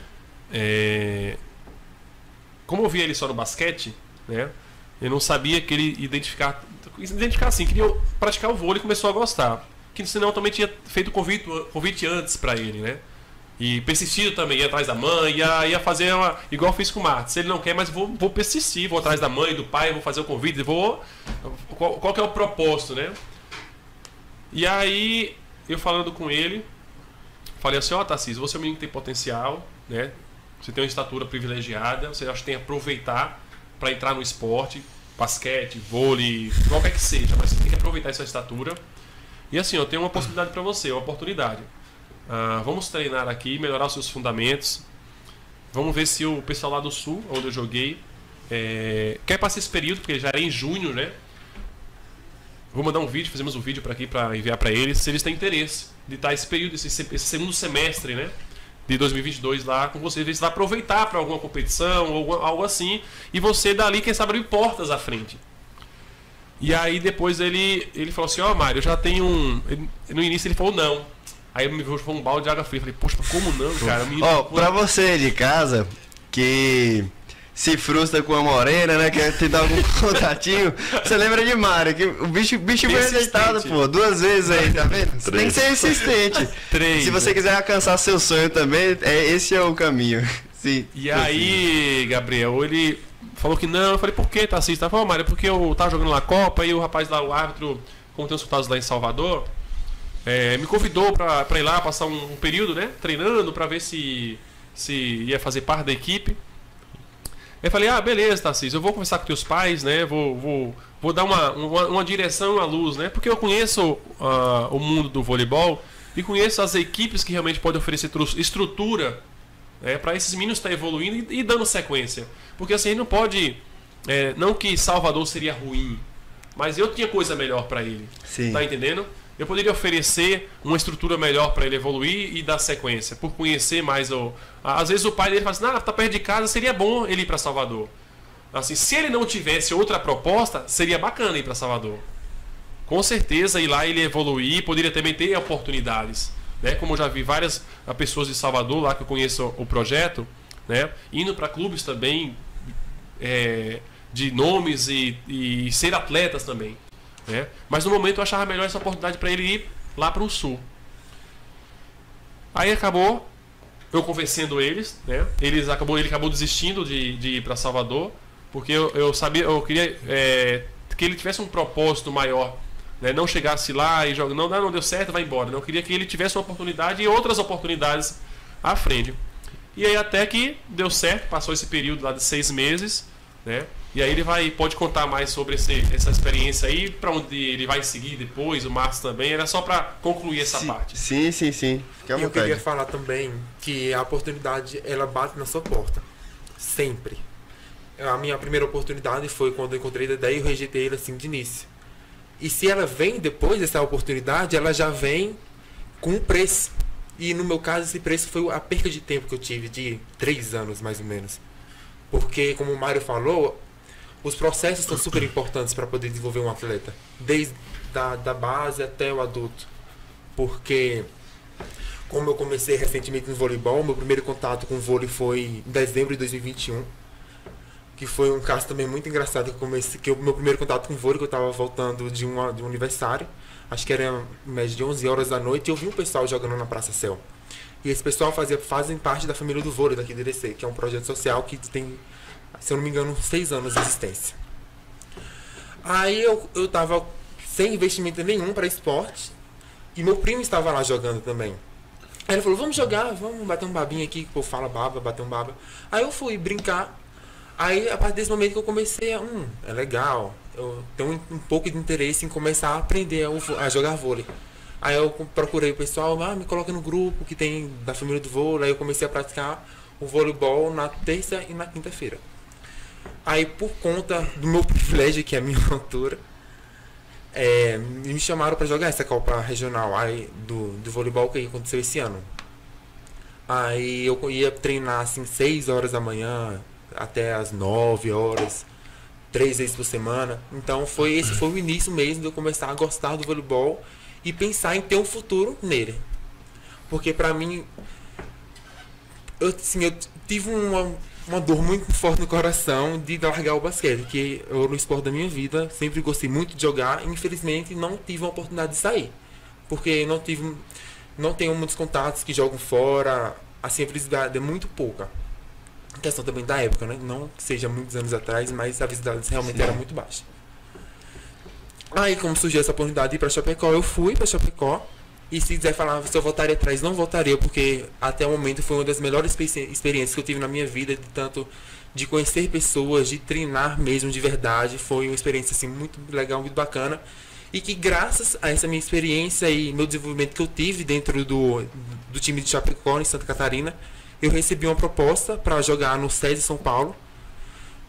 como eu via ele só no basquete, né? Eu não sabia que ele identificar assim, queria praticar o vôlei e começou a gostar. Que senão eu também tinha feito convite antes para ele, né? E persistido também, ia atrás da mãe, ia fazer igual eu fiz com o Marcos. Se ele não quer, mas vou persistir, vou atrás da mãe, do pai, vou fazer o convite, qual que é o propósito, né? E aí, eu falando com ele, falei assim, Tarcísio, você é um menino que tem potencial, né? Você tem uma estatura privilegiada, você acha que tem que aproveitar para entrar no esporte, basquete, vôlei, qualquer que seja, mas você tem que aproveitar essa estatura. E assim, eu tenho uma possibilidade para você, uma oportunidade. Vamos treinar aqui, melhorar os seus fundamentos. Vamos ver se o pessoal lá do Sul, onde eu joguei, quer passar esse período, porque já era em junho, né? Vou mandar um vídeo, fizemos um vídeo para aqui para enviar para eles, se eles têm interesse de estar esse período, esse segundo semestre, né? De 2022 lá com você, ver se vai aproveitar para alguma competição ou algo assim, e você dali, quem sabe, abrir portas à frente. E aí depois ele falou assim, Mário, eu já tenho no início ele falou não. Aí me veio um balde de água fria. Eu falei, poxa, como não, cara? Pra você de casa que se frustra com a morena, né? Quer te dar algum contatinho, você lembra de Mário, que o bicho foi rejeitado, pô, 2 vezes aí, tá vendo? Você tem que ser insistente. 3, se você quiser alcançar seu sonho também, esse é o caminho. Sim. E aí, Gabriel, ele falou que não. Eu falei, por que, Tarcísio? Ele falou, Mário, porque eu tava jogando na Copa e o rapaz lá, o árbitro, como tem uns resultados lá em Salvador, me convidou pra ir lá passar um período, né? Treinando pra ver se ia fazer parte da equipe. Eu falei, beleza, Tarcísio, eu vou conversar com teus pais, né? Vou dar uma direção à luz, né? Porque eu conheço o mundo do voleibol e conheço as equipes que realmente podem oferecer estrutura, para esses meninos estar evoluindo e dando sequência. Porque assim, a gente não pode. Não que Salvador seria ruim, mas eu tinha coisa melhor para ele. Sim. Tá entendendo? Eu poderia oferecer uma estrutura melhor para ele evoluir e dar sequência, por conhecer mais às vezes o pai dele fala assim, tá perto de casa, seria bom ele ir para Salvador. Assim, se ele não tivesse outra proposta, seria bacana ir para Salvador. Com certeza ir lá ele evoluir, poderia também ter oportunidades, né? Como eu já vi várias pessoas de Salvador lá que eu conheço o projeto, né? Indo para clubes também de nomes e ser atletas também. Mas no momento eu achava melhor essa oportunidade para ele ir lá para o sul. Aí acabou eu convencendo eles, né? Ele acabou desistindo de ir para Salvador, porque eu queria que ele tivesse um propósito maior, né? Não chegasse lá e jogar, não deu certo, vai embora. Não, eu queria que ele tivesse uma oportunidade e outras oportunidades à frente. E aí até que deu certo, passou esse período lá de 6 meses, né? E aí ele pode contar mais sobre essa experiência aí, para onde ele vai seguir depois, o Márcio também. Era só para concluir essa parte. Sim. Fica à vontade. Eu queria falar também que a oportunidade, ela bate na sua porta. Sempre. A minha primeira oportunidade foi quando eu encontrei a ideia e eu rejeitei ela assim de início. E se ela vem depois dessa oportunidade, ela já vem com um preço. E no meu caso, esse preço foi a perca de tempo que eu tive, de 3 anos mais ou menos. Porque, como o Mário falou, os processos são super importantes para poder desenvolver um atleta, desde da base até o adulto. Porque, como eu comecei recentemente no voleibol, meu primeiro contato com o vôlei foi em dezembro de 2021, que foi um caso também muito engraçado, que o meu primeiro contato com o vôlei, que eu estava voltando de um aniversário, acho que era em média de 11 horas da noite, e eu vi um pessoal jogando na Praça Céu. E esse pessoal fazem parte da família do vôlei daqui de Irecê, que é um projeto social que tem, se eu não me engano, 6 anos de existência. Aí eu tava sem investimento nenhum para esporte, e meu primo estava lá jogando também. Aí ele falou, vamos jogar, vamos bater um babinho aqui, que o povo fala baba, bater um baba. Aí eu fui brincar. Aí a partir desse momento que eu comecei é legal, eu tenho um pouco de interesse em começar a aprender a jogar vôlei. Aí eu procurei o pessoal, me coloca no grupo que tem da família do vôlei. Aí eu comecei a praticar o voleibol na terça e na quinta-feira. Aí por conta do meu privilégio, que é a minha altura, me chamaram para jogar essa Copa Regional aí, do voleibol que aconteceu esse ano. Aí eu ia treinar assim 6 horas da manhã até as 9 horas, 3 vezes por semana. Então esse foi o início mesmo de eu começar a gostar do voleibol e pensar em ter um futuro nele. Porque pra mim, eu tive uma dor muito forte no coração de largar o basquete, que eu, no esporte da minha vida, sempre gostei muito de jogar, e infelizmente não tive uma oportunidade de sair. Porque não tenho muitos contatos que jogam fora, assim, a visibilidade é muito pouca. A questão também da época, né? Não que seja muitos anos atrás, mas a visibilidade realmente era muito baixa. Aí, como surgiu essa oportunidade de ir para Chapecó, eu fui para Chapecó. E se quiser falar se eu voltaria atrás, não voltaria, porque até o momento foi uma das melhores experiências que eu tive na minha vida, tanto de conhecer pessoas, de treinar mesmo de verdade. Foi uma experiência assim, muito legal, muito bacana. E que graças a essa minha experiência e meu desenvolvimento que eu tive dentro do time de Chapecó, em Santa Catarina, eu recebi uma proposta para jogar no SESI São Paulo.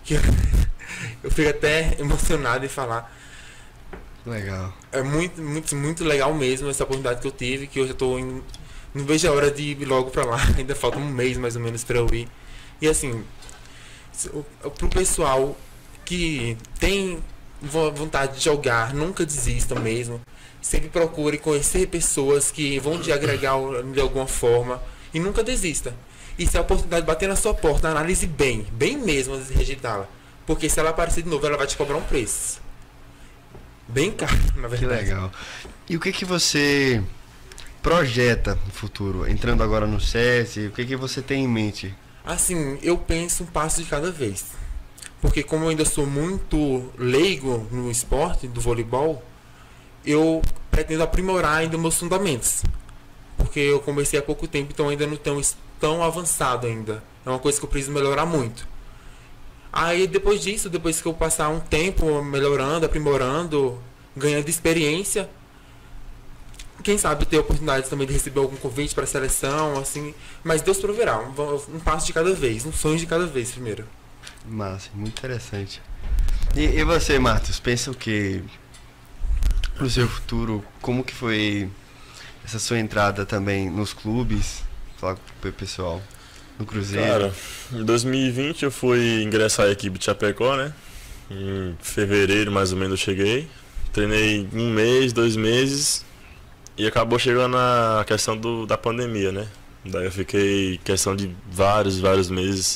que eu fico até emocionado em falar. Legal. É muito legal mesmo essa oportunidade que eu tive, que eu já tô em... Não vejo a hora de ir logo pra lá, ainda falta um mês mais ou menos pra eu ir. E assim, pro pessoal que tem vontade de jogar, nunca desista mesmo. Sempre procure conhecer pessoas que vão te agregar de alguma forma e nunca desista. E se a oportunidade bater na sua porta, analise bem mesmo antes de rejeitá-la. Porque se ela aparecer de novo, ela vai te cobrar um preço. Bem caro, na verdade. Que legal. E o que você projeta no futuro? Entrando agora no CS, o que você tem em mente? Assim, eu penso um passo de cada vez. Porque como eu ainda sou muito leigo no esporte do voleibol, eu pretendo aprimorar ainda meus fundamentos. Porque eu comecei há pouco tempo, então ainda não tenho tão avançado ainda. É uma coisa que eu preciso melhorar muito. Aí depois disso, depois que eu passar um tempo melhorando, aprimorando, ganhando experiência, quem sabe ter a oportunidade também de receber algum convite para a seleção, assim. Mas Deus proverá, um passo de cada vez, um sonho de cada vez primeiro. Massa, muito interessante. E você, Marcos, pensa o que no seu futuro? Como que foi essa sua entrada também nos clubes? Falar com o pessoal no Cruzeiro. Cara, em 2020 eu fui ingressar à equipe de Chapecó, né? Em fevereiro mais ou menos eu cheguei. Treinei 1 mês, 2 meses e acabou chegando a questão da pandemia, né? Daí eu fiquei questão de vários meses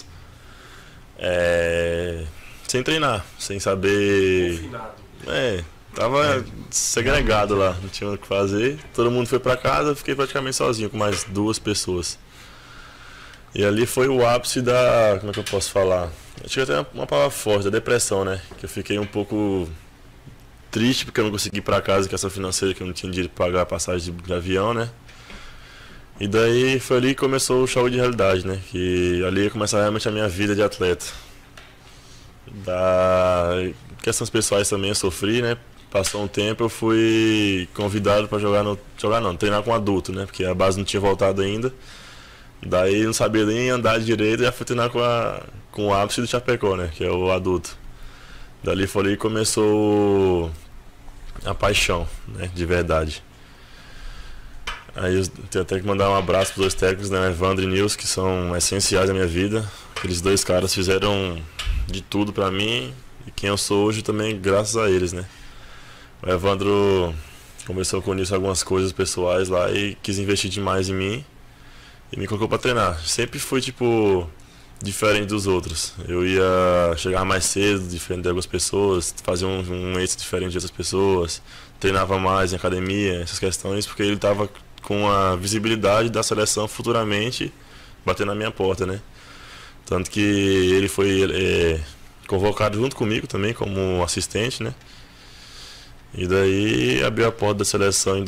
sem treinar, sem saber. Confinado. Tava segregado lá, não tinha o que fazer. Todo mundo foi pra casa, eu fiquei praticamente sozinho com mais 2 pessoas. E ali foi o ápice da. Como é que eu posso falar? Acho que até uma palavra forte, da depressão, né? Que eu fiquei um pouco triste porque eu não consegui ir pra casa, questão financeira, que eu não tinha dinheiro pra pagar a passagem de avião, né? E daí foi ali que começou o choque de realidade, né? Que ali ia começar realmente a minha vida de atleta. Da questões pessoais também eu sofri, né? Passou um tempo, eu fui convidado para treinar com adulto, né? Porque a base não tinha voltado ainda. Daí não sabia nem andar direito, já fui treinar com o ápice do Chapecó, né? Que é o adulto. Dali foi ali que começou a paixão, né? De verdade. Aí eu tenho até que mandar um abraço para os 2 técnicos, né? Evandro e Nils, que são essenciais na minha vida. Aqueles 2 caras fizeram de tudo para mim e quem eu sou hoje também graças a eles, né? O Evandro conversou com o Nils algumas coisas pessoais lá e quis investir demais em mim e me colocou para treinar. Sempre fui tipo diferente dos outros. Eu ia chegar mais cedo, diferente de algumas pessoas, fazer um extra diferente de outras pessoas, treinava mais em academia, essas questões, porque ele tava com a visibilidade da seleção futuramente batendo na minha porta, né? Tanto que ele foi convocado junto comigo também como assistente, né? E daí abriu a porta da seleção em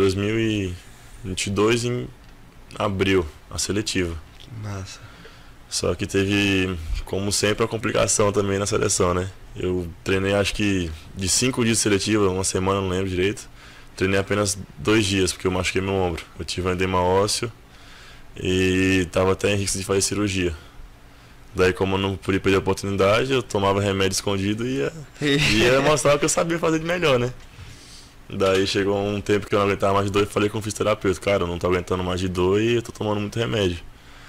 2022, em abril, a seletiva. Que massa. Só que teve, como sempre, a complicação também na seleção, né? Eu treinei acho que de 5 dias de seletiva, 1 semana, não lembro direito. Treinei apenas 2 dias, porque eu machuquei meu ombro. Eu tive um edema ósseo e estava até em risco de fazer cirurgia. Daí, como eu não podia perder a oportunidade, eu tomava remédio escondido e ia mostrar o que eu sabia fazer de melhor, né? Daí chegou um tempo que eu não aguentava mais de dor e falei com o fisioterapeuta: cara, eu não tô aguentando mais de dor e eu tô tomando muito remédio.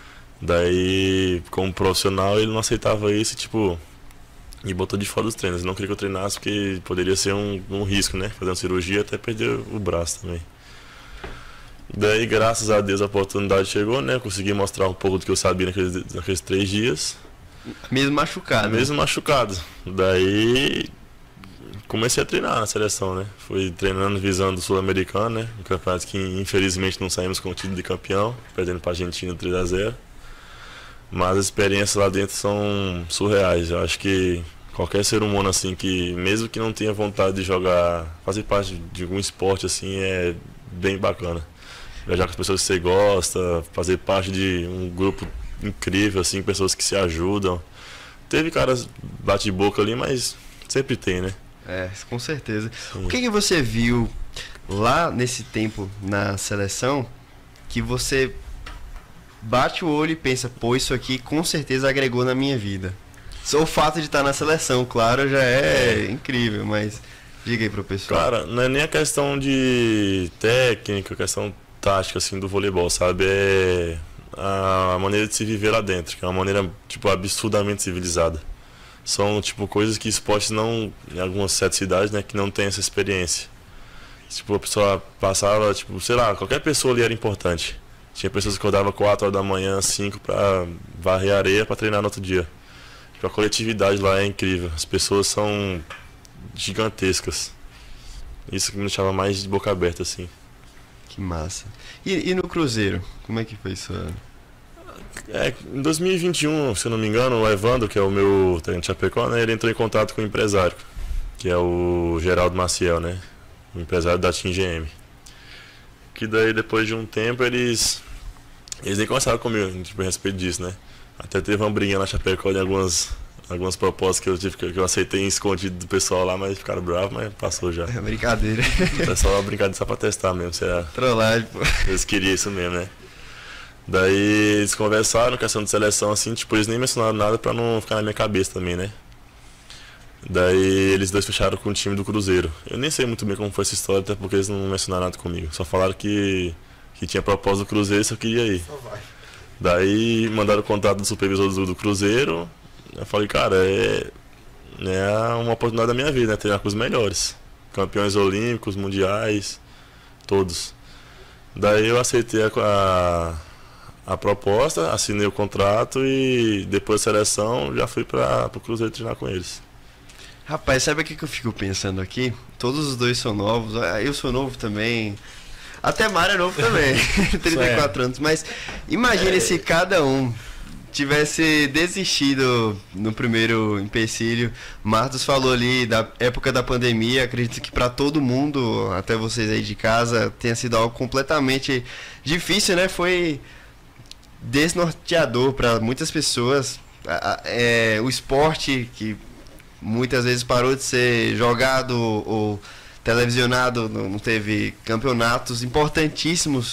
Daí, como profissional, ele não aceitava isso, tipo, e botou de fora dos treinos. Ele não queria que eu treinasse porque poderia ser um risco, né? Fazer uma cirurgia até perder o braço também. Daí, graças a Deus, a oportunidade chegou, né? Eu consegui mostrar um pouco do que eu sabia naqueles 3 dias. Mesmo machucado. Mesmo machucado. Daí, comecei a treinar na seleção, né? Fui treinando visando o Sul-Americano, né? Um campeonato que infelizmente não saímos com o título de campeão, perdendo para a Argentina 3-0. Mas as experiências lá dentro são surreais. Eu acho que qualquer ser humano assim que, mesmo que não tenha vontade de jogar, fazer parte de algum esporte assim, é bem bacana. Viajar com as pessoas que você gosta, fazer parte de um grupo incrível, assim, pessoas que se ajudam. Teve caras bate-boca ali, mas sempre tem, né? Com certeza. Sim. O que você viu lá nesse tempo na seleção que você bate o olho e pensa, pô, isso aqui com certeza agregou na minha vida? Só o fato de estar na seleção, claro, já é incrível, mas diga aí pro pessoal. Cara, não é nem a questão de técnica, a questão tática, assim, do voleibol, sabe? É a maneira de se viver lá dentro, que é uma maneira, tipo, absurdamente civilizada. São, tipo, coisas que esportes não, em algumas certas cidades, né, que não tem essa experiência. Tipo, a pessoa passava, tipo, sei lá, qualquer pessoa ali era importante. Tinha pessoas que acordavam 4 horas da manhã, 5 pra varrer areia pra treinar no outro dia. Tipo, a coletividade lá é incrível. As pessoas são gigantescas. Isso que me deixava mais de boca aberta, assim. Que massa. E no Cruzeiro, como é que foi isso? Em 2021, se eu não me engano, o Evandro, que é o meu técnico de Chapecó, né, ele entrou em contato com o empresário, que é o Geraldo Maciel, né, o empresário da Team GM. Que daí, depois de um tempo, eles nem conversaram comigo, tipo, a respeito disso, né. Até teve uma briga na Chapecó de algumas propostas que eu aceitei escondido do pessoal lá, mas ficaram bravos, mas passou já. É brincadeira. É só uma brincadeira só pra testar mesmo, se era... Trollagem, pô. Eles queriam isso mesmo, né. Daí eles conversaram, questão de seleção, assim, tipo, eles nem mencionaram nada pra não ficar na minha cabeça também, né. Daí eles dois fecharam com o time do Cruzeiro. Eu nem sei muito bem como foi essa história, até porque eles não mencionaram nada comigo. Só falaram que tinha proposta do Cruzeiro e só queria ir. Só vai. Daí mandaram o contato do supervisor do Cruzeiro. Eu falei, cara, é uma oportunidade da minha vida, né, treinar com os melhores. Campeões olímpicos, mundiais, todos. Daí eu aceitei a proposta, assinei o contrato e depois da seleção já fui para o Cruzeiro treinar com eles. Rapaz, sabe o que eu fico pensando aqui? Todos os dois são novos, eu sou novo também, até Mário é novo também, 34 anos, mas imagine se cada um tivesse desistido no primeiro empecilho. Marcos falou ali da época da pandemia, acredito que para todo mundo, até vocês aí de casa, tenha sido algo completamente difícil, né? Foi desnorteador para muitas pessoas. O esporte que muitas vezes parou de ser jogado ou televisionado, não teve campeonatos importantíssimos,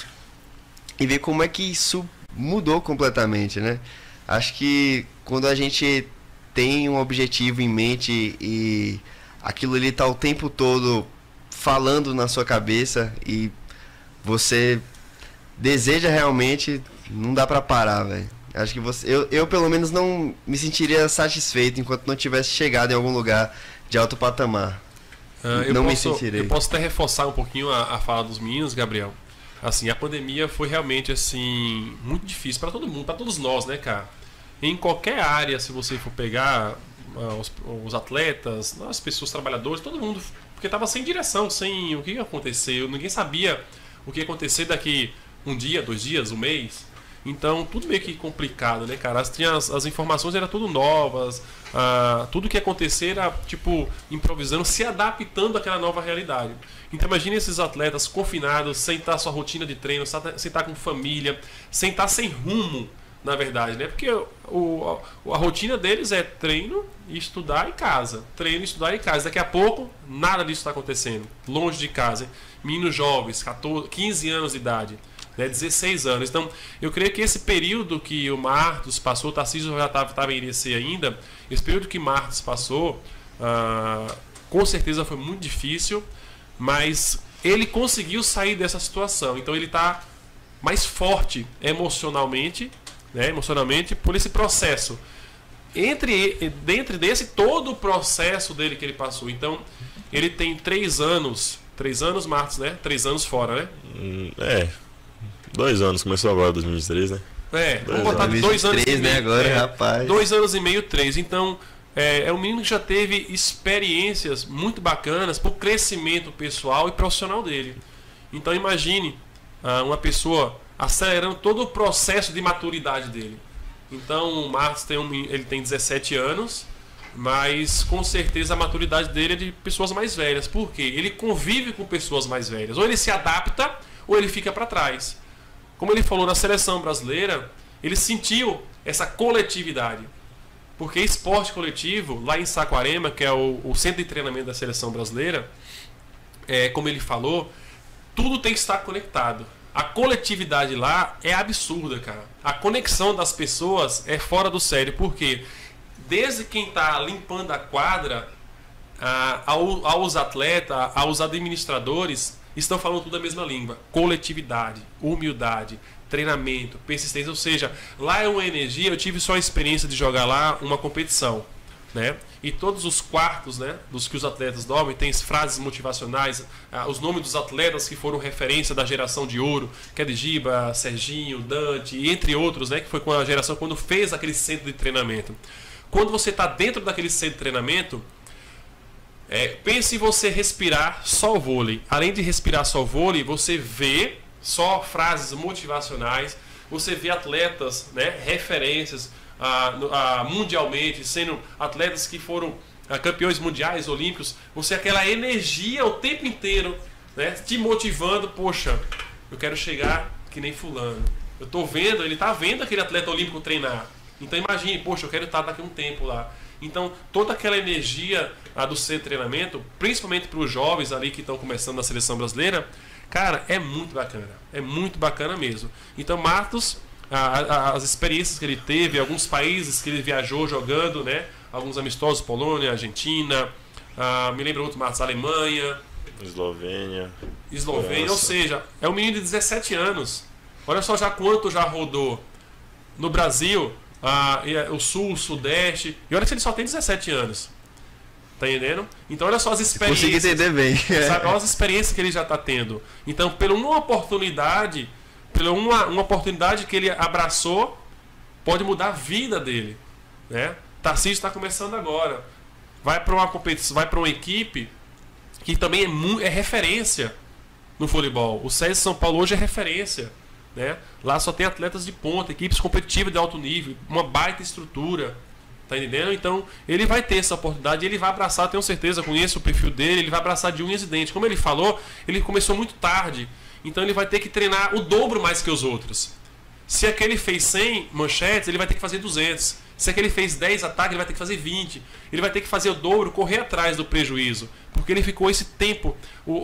e ver como é que isso mudou completamente, né? Acho que quando a gente tem um objetivo em mente e aquilo ali tá o tempo todo falando na sua cabeça e você deseja realmente, não dá pra parar, velho. Acho que eu pelo menos não me sentiria satisfeito enquanto não tivesse chegado em algum lugar de alto patamar. Me sentirei. Eu posso até reforçar um pouquinho a fala dos meninos, Gabriel. Assim, a pandemia foi realmente assim muito difícil para todo mundo, para todos nós, né, cara? Em qualquer área, se você for pegar os atletas, as pessoas trabalhadoras, todo mundo, porque estava sem direção, sem o que ia acontecer, ninguém sabia o que ia acontecer daqui um dia, 2 dias, um mês. Então, tudo meio que complicado, né, cara? As informações eram tudo novas, tudo que ia acontecer era, tipo, improvisando, se adaptando àquela nova realidade. Então, imagine esses atletas confinados, sem estar sua rotina de treino, sem estar com família, sem estar sem rumo, na verdade, né? Porque a rotina deles é treino, estudar e casa. Treino, estudar e casa. Daqui a pouco, nada disso está acontecendo. Longe de casa, hein? Meninos jovens, 15 anos de idade. 16 anos. Então, eu creio que esse período que o Marcos passou, o Tarcísio já estava em IRC ainda, esse período que Marcos passou, com certeza foi muito difícil, mas ele conseguiu sair dessa situação. Então, ele está mais forte emocionalmente, né, por esse processo. Dentro desse todo o processo dele que ele passou. Então, ele tem 3 anos, Marcos, né? 3 anos fora, né? 2 anos, começou agora 2023, né? Vamos botar de 2 anos e meio, né, agora, rapaz. 2 anos e meio, 3. Então, é um menino que já teve experiências muito bacanas pro crescimento pessoal e profissional dele. Então, imagine uma pessoa acelerando todo o processo de maturidade dele. Então, o Marcos ele tem 17 anos, mas com certeza a maturidade dele é de pessoas mais velhas. Por quê? Ele convive com pessoas mais velhas. Ou ele se adapta, ou ele fica para trás. Como ele falou na seleção brasileira, ele sentiu essa coletividade. Porque esporte coletivo, lá em Saquarema, que é o centro de treinamento da seleção brasileira, como ele falou, tudo tem que estar conectado. A coletividade lá é absurda, cara. A conexão das pessoas é fora do sério. Por quê? desde quem está limpando a quadra, aos atletas, aos administradores, estão falando tudo a mesma língua: coletividade, humildade, treinamento, persistência. Ou seja, lá é uma energia. Eu tive só a experiência de jogar lá uma competição, né? E todos os quartos, né, dos que os atletas dormem tem frases motivacionais, os nomes dos atletas que foram referência da geração de ouro, que é de Giba, Serginho, Dante, e entre outros, né, que foi com a geração quando fez aquele centro de treinamento. Quando você está dentro daquele centro de treinamento, pense em você respirar só o vôlei. Além de respirar só o vôlei, você vê só frases motivacionais, você vê atletas, né, referências mundialmente, sendo atletas que foram campeões mundiais, olímpicos. Você aquela energia o tempo inteiro, né, te motivando. Poxa, eu quero chegar que nem fulano. Eu tô vendo, ele tá vendo aquele atleta olímpico treinar. Então imagine, poxa, eu quero estar daqui a um tempo lá. Então toda aquela energia do centro de treinamento, principalmente para os jovens ali que estão começando na seleção brasileira, cara, é muito bacana mesmo. Então Marcos, as experiências que ele teve, alguns países que ele viajou jogando, né, alguns amistosos, Polônia, Argentina, me lembro outro, Marcos, Alemanha, Eslovênia, ou seja, é um menino de 17 anos. Olha só já quanto já rodou no Brasil, o Sul, o Sudeste, e olha que ele só tem 17 anos. Tá entendendo? Então olha só as experiências. Consegui entender bem. Sabe, olha as experiências que ele já está tendo. Então, pela uma oportunidade que ele abraçou, pode mudar a vida dele, né? Tarcísio está começando agora. Vai para uma competição, vai para uma equipe que também é referência no voleibol. O SESI São Paulo hoje é referência, né? Lá só tem atletas de ponta, equipes competitivas de alto nível, uma baita estrutura. Tá entendendo? Então ele vai ter essa oportunidade, ele vai abraçar, tenho certeza, conheço o perfil dele, ele vai abraçar de unhas e dentes. Como ele falou, ele começou muito tarde, então ele vai ter que treinar o dobro mais que os outros. Se aquele fez 100 manchetes, ele vai ter que fazer 200. Se aquele fez 10 ataques, ele vai ter que fazer 20. Ele vai ter que fazer o dobro, correr atrás do prejuízo, porque ele ficou esse tempo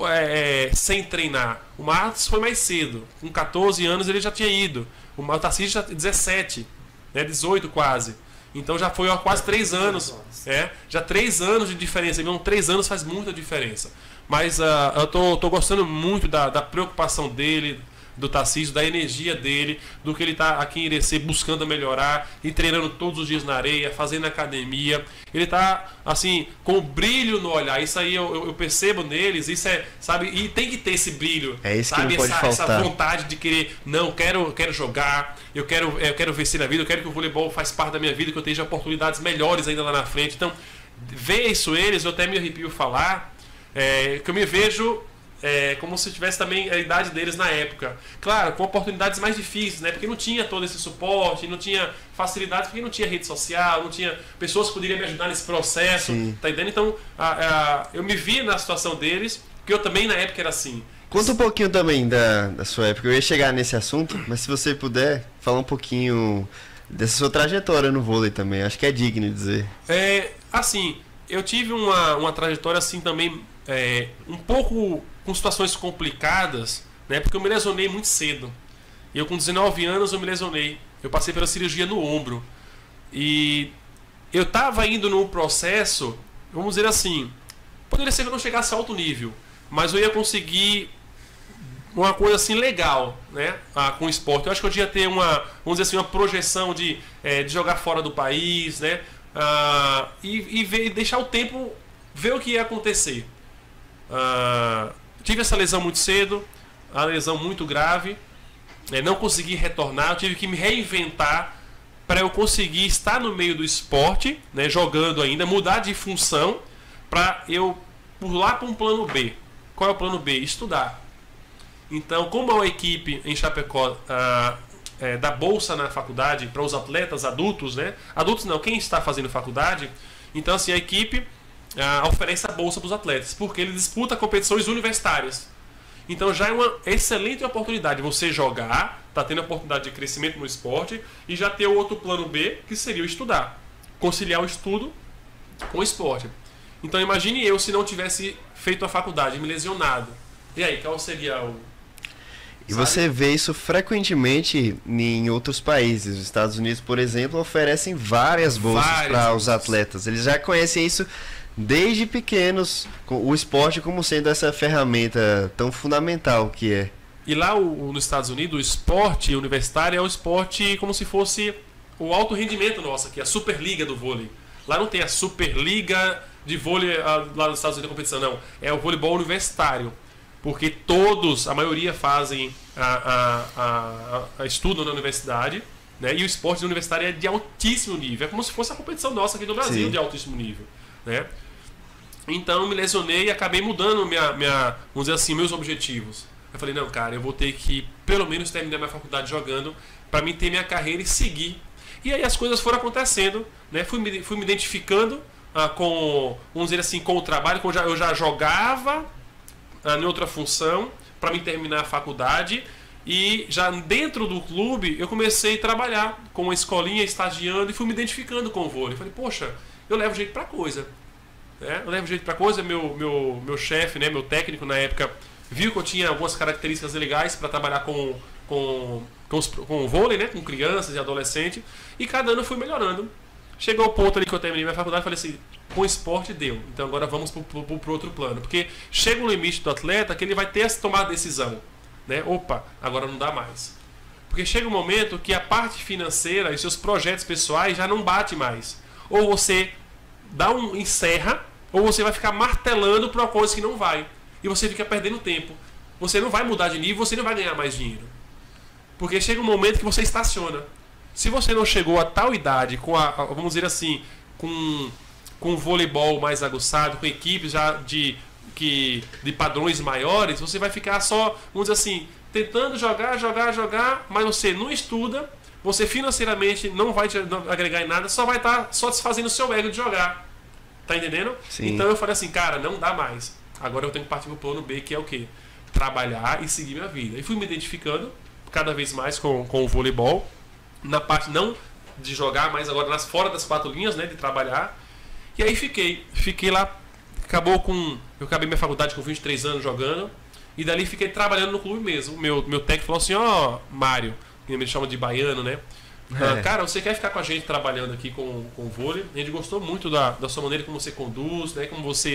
sem treinar. O Marcos foi mais cedo, com 14 anos ele já tinha ido. O Tarcísio já 17, né, 18 quase. Então já foi há quase 3 anos. Já 3 anos de diferença. Então 3 anos faz muita diferença. Mas eu tô gostando muito da preocupação dele, do Tarcísio, da energia dele, do que ele está aqui em Irecê buscando melhorar, e treinando todos os dias na areia, fazendo academia. Ele está assim, com brilho no olhar. Isso aí eu percebo neles, isso sabe, e tem que ter esse brilho. É isso, sabe, que não pode faltar. Essa vontade de querer, não, quero jogar, eu quero vencer na vida, eu quero que o voleibol faz parte da minha vida, que eu tenha oportunidades melhores ainda lá na frente. Então, ver isso eles, eu até me arrepio falar, que eu me vejo como se tivesse também a idade deles na época. Claro, com oportunidades mais difíceis, né? Porque não tinha todo esse suporte, não tinha facilidades, porque não tinha rede social, não tinha pessoas que poderiam me ajudar nesse processo. Sim. Tá entendendo? Então, eu me vi na situação deles, porque eu também na época era assim. Conta um pouquinho também da sua época. Eu ia chegar nesse assunto, mas se você puder falar um pouquinho dessa sua trajetória no vôlei também, acho que é digno de dizer. Assim, eu tive uma trajetória assim também, um pouco com situações complicadas, né? Porque eu me lesionei muito cedo. E eu com 19 anos eu me lesionei. Eu passei pela cirurgia no ombro. E eu estava indo num processo, vamos dizer assim, poderia ser que eu não chegasse a alto nível, mas eu ia conseguir uma coisa assim legal, né? Com o esporte. Eu acho que eu ia ter vamos dizer assim, uma projeção de jogar fora do país, né? E deixar o tempo ver o que ia acontecer. Tive essa lesão muito cedo, uma lesão muito grave, não consegui retornar, eu tive que me reinventar para eu conseguir estar no meio do esporte, né, jogando ainda, mudar de função para eu pular para um plano B. Qual é o plano B? Estudar. Então, como é uma equipe em Chapecó da bolsa na faculdade para os atletas adultos, né? Adultos não, quem está fazendo faculdade, então assim, a equipe oferece a bolsa para os atletas, porque ele disputa competições universitárias. Então já é uma excelente oportunidade você jogar, tá tendo a oportunidade de crescimento no esporte, e já ter o outro plano B, que seria o estudar, conciliar o estudo com o esporte. Então imagine eu se não tivesse feito a faculdade, me lesionado. E aí, qual seria o... E você vê isso frequentemente em outros países. Os Estados Unidos, por exemplo, oferecem várias bolsas para os atletas. Eles já conhecem isso desde pequenos, o esporte como sendo essa ferramenta tão fundamental que é. E lá nos Estados Unidos, o esporte universitário é o esporte como se fosse o alto rendimento nosso aqui, a Superliga do vôlei. Lá não tem a Superliga de vôlei lá nos Estados Unidos, a competição, não. É o voleibol universitário. Porque todos, a maioria fazem estudam na universidade, né? E o esporte universitário é de altíssimo nível. É como se fosse a competição nossa aqui no Brasil. Sim. De altíssimo nível, né? Então me lesionei e acabei mudando vamos dizer assim, meus objetivos. Eu falei, não, cara, eu vou ter que pelo menos terminar minha faculdade jogando para mim ter minha carreira e seguir. E aí as coisas foram acontecendo, né? Fui me identificando com, vamos dizer assim, com o trabalho, que eu já jogava em outra função para mim terminar a faculdade, e já dentro do clube eu comecei a trabalhar com uma escolinha, estagiando, e fui me identificando com o vôlei. Falei, poxa, eu levo jeito pra coisa, né? Eu levo jeito pra coisa. Meu chefe, né, meu técnico na época, viu que eu tinha algumas características legais para trabalhar com o vôlei, né, com crianças e adolescentes, e cada ano eu fui melhorando. Chegou o ponto ali que eu terminei minha faculdade e falei assim, com esporte deu, então agora vamos pro outro plano. Porque chega um limite do atleta que ele vai ter que tomar a decisão, né? Opa, agora não dá mais. Porque chega um momento que a parte financeira e seus projetos pessoais já não bate mais. Ou você encerra, ou você vai ficar martelando por uma coisa que não vai. E você fica perdendo tempo. Você não vai mudar de nível, você não vai ganhar mais dinheiro. Porque chega um momento que você estaciona. Se você não chegou a tal idade, vamos dizer assim, com voleibol mais aguçado, com equipes já de padrões maiores, você vai ficar só, vamos dizer assim, tentando jogar, mas você não estuda, você financeiramente não vai te agregar em nada, só vai estar só desfazendo o seu ego de jogar. Tá entendendo? Sim. Então eu falei assim, cara, não dá mais. Agora eu tenho que partir pro plano B, que é o quê? Trabalhar e seguir minha vida. E fui me identificando cada vez mais com o voleibol, na parte não de jogar, mas agora fora das 4 linhas, né, de trabalhar. E aí fiquei lá, eu acabei minha faculdade com 23 anos jogando, e dali fiquei trabalhando no clube mesmo. Meu técnico falou assim, Mário, que me chama de baiano, né? Cara, você quer ficar com a gente trabalhando aqui com o vôlei? A gente gostou muito da sua maneira como você conduz, né? Como você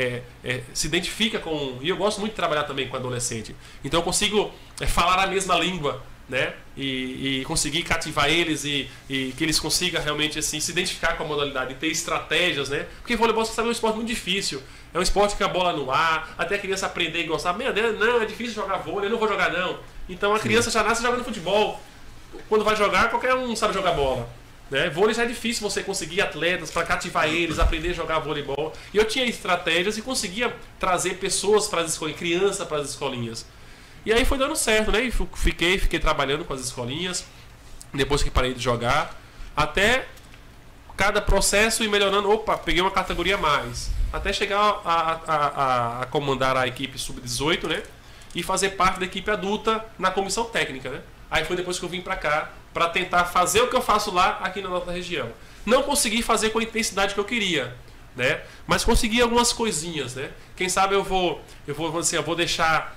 se identifica com... E eu gosto muito de trabalhar também com adolescente. Então eu consigo falar a mesma língua, né? E conseguir cativar eles e que eles consigam realmente assim, se identificar com a modalidade e ter estratégias, né? Porque voleibol, você sabe, é um esporte muito difícil. É um esporte que a bola no ar, até a criança aprender e gostar. Meu Deus, não, é difícil jogar vôlei, eu não vou jogar não. Então a criança já nasce jogando futebol. Quando vai jogar, qualquer um sabe jogar bola, né? Vôlei já é difícil você conseguir atletas para cativar eles, aprender a jogar voleibol. E eu tinha estratégias e conseguia trazer pessoas para as escolinhas, criança para as escolinhas. E aí foi dando certo, né? E fiquei trabalhando com as escolinhas, depois que parei de jogar, até cada processo ir melhorando. Opa, peguei uma categoria a mais, até chegar a comandar a equipe sub-18, né? E fazer parte da equipe adulta na comissão técnica, né? Aí foi depois que eu vim pra cá, pra tentar fazer o que eu faço lá aqui na nossa região. Não consegui fazer com a intensidade que eu queria, né? Mas consegui algumas coisinhas, né? Quem sabe eu vou deixar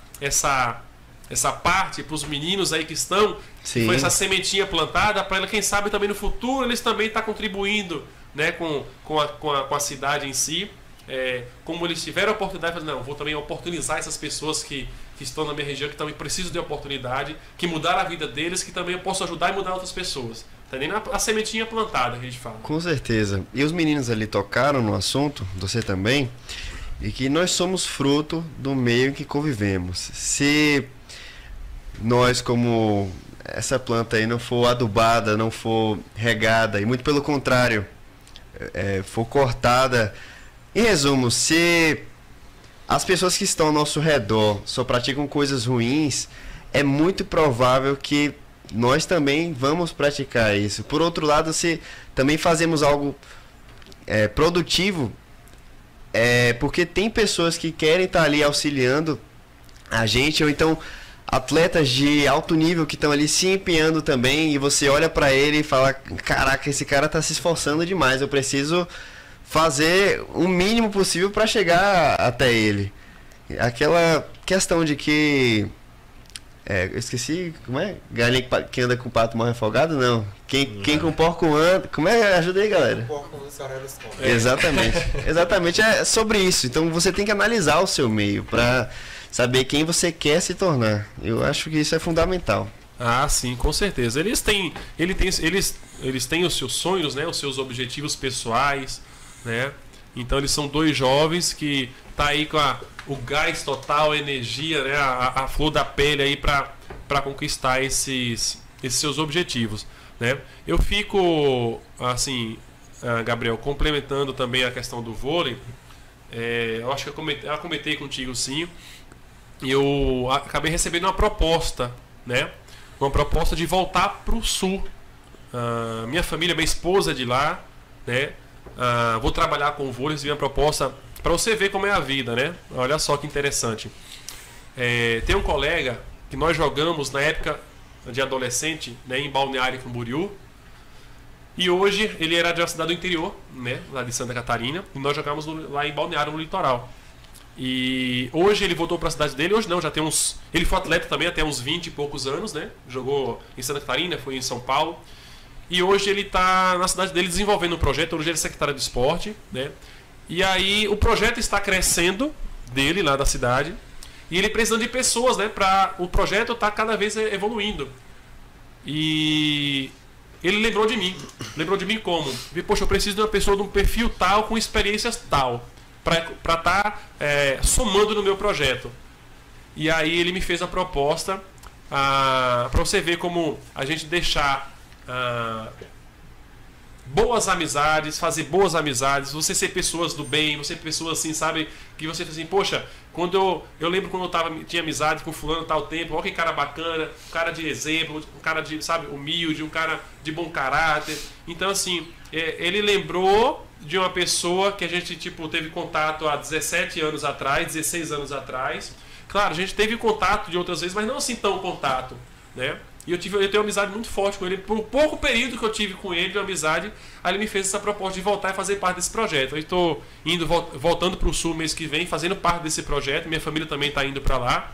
essa parte para os meninos aí que estão, com essa sementinha plantada, para ela, quem sabe também no futuro eles também estão contribuindo, né, com a cidade em si. Como eles tiveram a oportunidade, não, vou também oportunizar essas pessoas que estão na minha região, que também precisam de oportunidade, que mudaram a vida deles, que também eu posso ajudar e mudar outras pessoas. Tá nem a sementinha plantada que a gente fala. Com certeza. E os meninos ali tocaram no assunto, você também, e que nós somos fruto do meio em que convivemos. Se nós, como essa planta aí, não for adubada, não for regada, e muito pelo contrário, for cortada. Em resumo, se as pessoas que estão ao nosso redor só praticam coisas ruins, é muito provável que nós também vamos praticar isso. Por outro lado, se também fazemos algo produtivo, porque tem pessoas que querem estar ali auxiliando a gente, ou então atletas de alto nível que estão ali se empenhando também, e você olha para ele e fala, caraca, esse cara está se esforçando demais, eu preciso fazer o mínimo possível para chegar até ele. Aquela questão de que Eu esqueci, como é? Galinha que anda com o pato mal refogado? Não. Quem com porco anda... Como é? Ajuda aí, galera. Exatamente. Exatamente, é sobre isso. Então você tem que analisar o seu meio para saber quem você quer se tornar. Eu acho que isso é fundamental. Ah, sim, com certeza. Eles têm os seus sonhos, né? Os seus objetivos pessoais, né? Então eles são dois jovens que tá aí com o gás total, a energia, né? A flor da pele aí para conquistar esses seus objetivos, né? Eu fico assim, Gabriel, complementando também a questão do vôlei. Eu acho que eu comentei contigo, sim. Eu acabei recebendo uma proposta, né? Uma proposta de voltar para o sul. Minha família, minha esposa é de lá, né? Vou trabalhar com o vôlei, recebi uma proposta para você ver como é a vida, né? Olha só que interessante. Tem um colega que nós jogamos na época de adolescente, né, em Balneário Camboriú. E hoje ele era de uma cidade do interior, né, lá de Santa Catarina, e nós jogamos lá em Balneário, no litoral. E hoje ele voltou para a cidade dele, hoje não, já tem uns... Ele foi atleta também até uns 20 e poucos anos, né? Jogou em Santa Catarina, foi em São Paulo. E hoje ele está na cidade dele desenvolvendo um projeto, hoje ele é secretário de esporte, né? E aí o projeto está crescendo dele lá da cidade, e ele precisando de pessoas, né? Para o projeto estar cada vez evoluindo. E ele lembrou de mim. Lembrou de mim como? Poxa, eu preciso de uma pessoa de um perfil tal, com experiências tal, para estar somando no meu projeto. E aí ele me fez a proposta para você ver como a gente deixar boas amizades, fazer boas amizades, você ser pessoas do bem, você ser pessoas assim, sabe, que você assim, poxa, quando eu lembro quando eu tinha amizade com fulano tal tempo, olha que cara bacana, um cara de exemplo, um cara de, sabe, humilde, um cara de bom caráter. Então assim, ele lembrou de uma pessoa que a gente tipo teve contato há 17 anos atrás, 16 anos atrás. Claro, a gente teve contato de outras vezes, mas não assim tão contato, né? E eu tenho uma amizade muito forte com ele. Por um pouco período que eu tive com ele de amizade, aí ele me fez essa proposta de voltar e fazer parte desse projeto. Eu estou voltando para o sul mês que vem, fazendo parte desse projeto. Minha família também está indo para lá.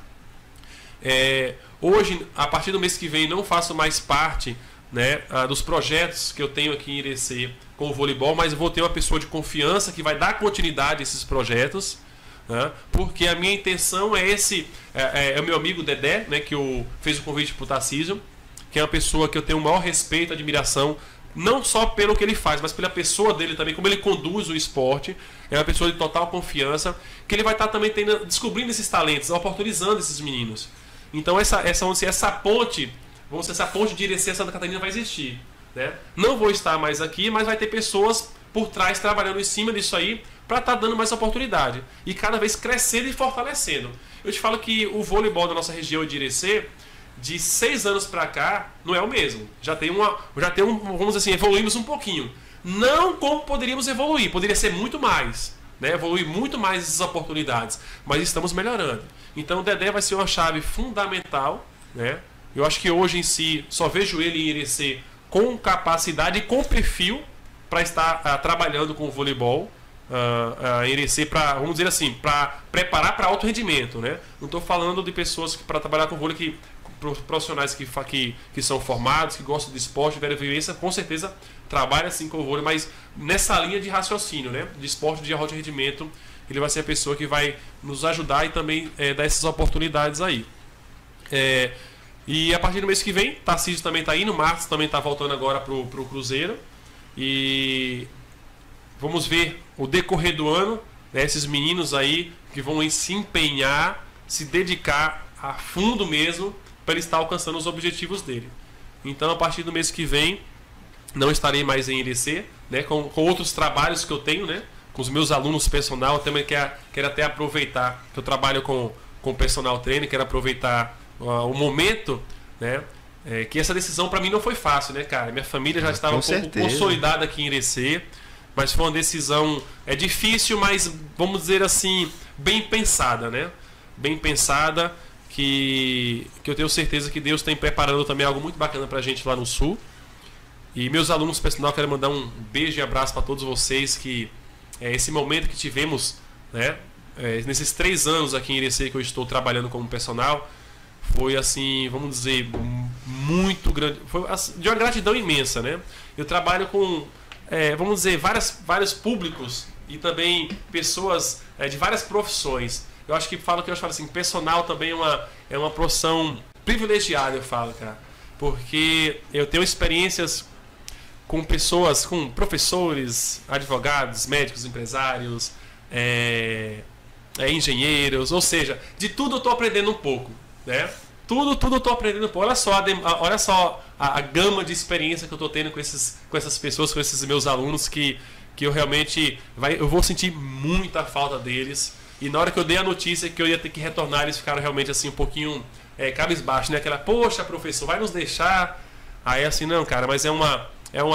Hoje, a partir do mês que vem, não faço mais parte, né, dos projetos que eu tenho aqui em Irecê com o voleibol, mas eu vou ter uma pessoa de confiança que vai dar continuidade a esses projetos. Porque a minha intenção é o meu amigo Dedé, né, que fez o convite para o Tarcísio, que é uma pessoa que eu tenho o maior respeito, admiração, não só pelo que ele faz, mas pela pessoa dele também, como ele conduz o esporte. É uma pessoa de total confiança, que ele vai estar também descobrindo esses talentos, oportunizando esses meninos. Então essa ponte, vamos dizer, essa ponte de Irecê a Santa Catarina vai existir, né? Não vou estar mais aqui, mas vai ter pessoas por trás trabalhando em cima disso aí, para estar dando mais oportunidade e cada vez crescendo e fortalecendo. Eu te falo que o voleibol da nossa região de Irecê, de 6 anos para cá, não é o mesmo. Já tem vamos dizer assim, evoluímos um pouquinho. Não como poderíamos evoluir, poderia ser muito mais, né? Evoluir muito mais essas oportunidades, mas estamos melhorando. Então o Dedé vai ser uma chave fundamental, né? Eu acho que hoje em si só vejo ele em Irecê com capacidade e com perfil para estar trabalhando com o voleibol. Irecê para, vamos dizer assim, para preparar para alto rendimento, né? Não estou falando de pessoas para trabalhar com vôlei profissionais que são formados, que gostam de esporte, tiveram vivência, com certeza trabalha assim com o vôlei, mas nessa linha de raciocínio, né? De esporte de alto rendimento, ele vai ser a pessoa que vai nos ajudar e também dar essas oportunidades aí. E a partir do mês que vem, Tarcísio também está indo, Marcos também está voltando agora para o Cruzeiro. E vamos ver o decorrer do ano, né, esses meninos aí que vão se empenhar, se dedicar a fundo mesmo para ele estar alcançando os objetivos dele. Então, a partir do mês que vem, não estarei mais em Irecê, né, com outros trabalhos que eu tenho, né, com os meus alunos personal. Eu também quero até aproveitar que eu trabalho com personal trainer, quero aproveitar o momento, né, que essa decisão para mim não foi fácil, né, cara? Minha família já estava um pouco consolidada aqui em Irecê, mas foi uma decisão difícil, mas vamos dizer assim, bem pensada, né? Bem pensada, que eu tenho certeza que Deus tem preparando também algo muito bacana pra gente lá no Sul. E meus alunos personal, quero mandar um beijo e abraço para todos vocês, que esse momento que tivemos, né, nesses 3 anos aqui em Irecê que eu estou trabalhando como personal, foi assim, vamos dizer, muito grande, foi de uma gratidão imensa, né? Eu trabalho com, vamos dizer, vários públicos e também pessoas de várias profissões. Eu acho que falo assim, personal também é uma profissão privilegiada, eu falo, cara, porque eu tenho experiências com pessoas, com professores, advogados, médicos, empresários, engenheiros, ou seja, de tudo eu estou aprendendo um pouco, né? Tudo eu estou aprendendo um pouco. Olha só a gama de experiência que eu estou tendo com essas pessoas, com esses meus alunos que eu realmente eu vou sentir muita falta deles. E na hora que eu dei a notícia que eu ia ter que retornar, eles ficaram realmente assim um pouquinho cabisbaixo, né? Aquela, poxa, professor, vai nos deixar? Aí assim, não, cara, mas é uma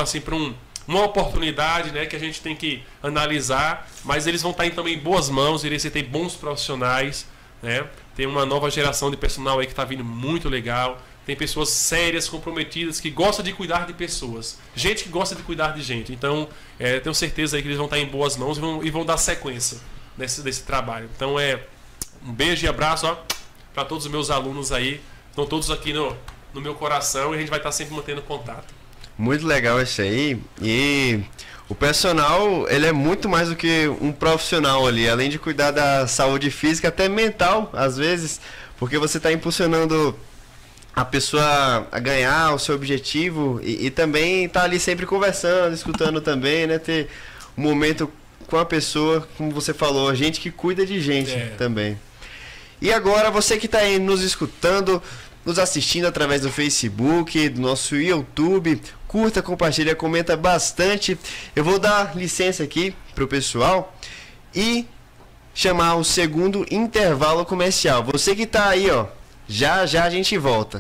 oportunidade, né, que a gente tem que analisar, mas eles vão estar também em boas mãos, eles têm bons profissionais, né? Tem uma nova geração de personal aí que está vindo muito legal. Tem pessoas sérias, comprometidas, que gostam de cuidar de pessoas. Gente que gosta de cuidar de gente. Então, tenho certeza aí que eles vão estar em boas mãos e vão dar sequência desse trabalho. Então, um beijo e abraço para todos os meus alunos aí. Estão todos aqui no meu coração e a gente vai estar sempre mantendo contato. Muito legal isso aí. E o personal, ele é muito mais do que um profissional ali. Além de cuidar da saúde física, até mental, às vezes. Porque você está impulsionando a pessoa a ganhar o seu objetivo e também tá ali sempre conversando, escutando também, né? Ter um momento com a pessoa, como você falou, a gente que cuida de gente também. E agora, você que está aí nos escutando, nos assistindo através do Facebook, do nosso YouTube, curta, compartilha, comenta bastante. Eu vou dar licença aqui pro pessoal e chamar o segundo intervalo comercial. Você que tá aí, ó, já a gente volta.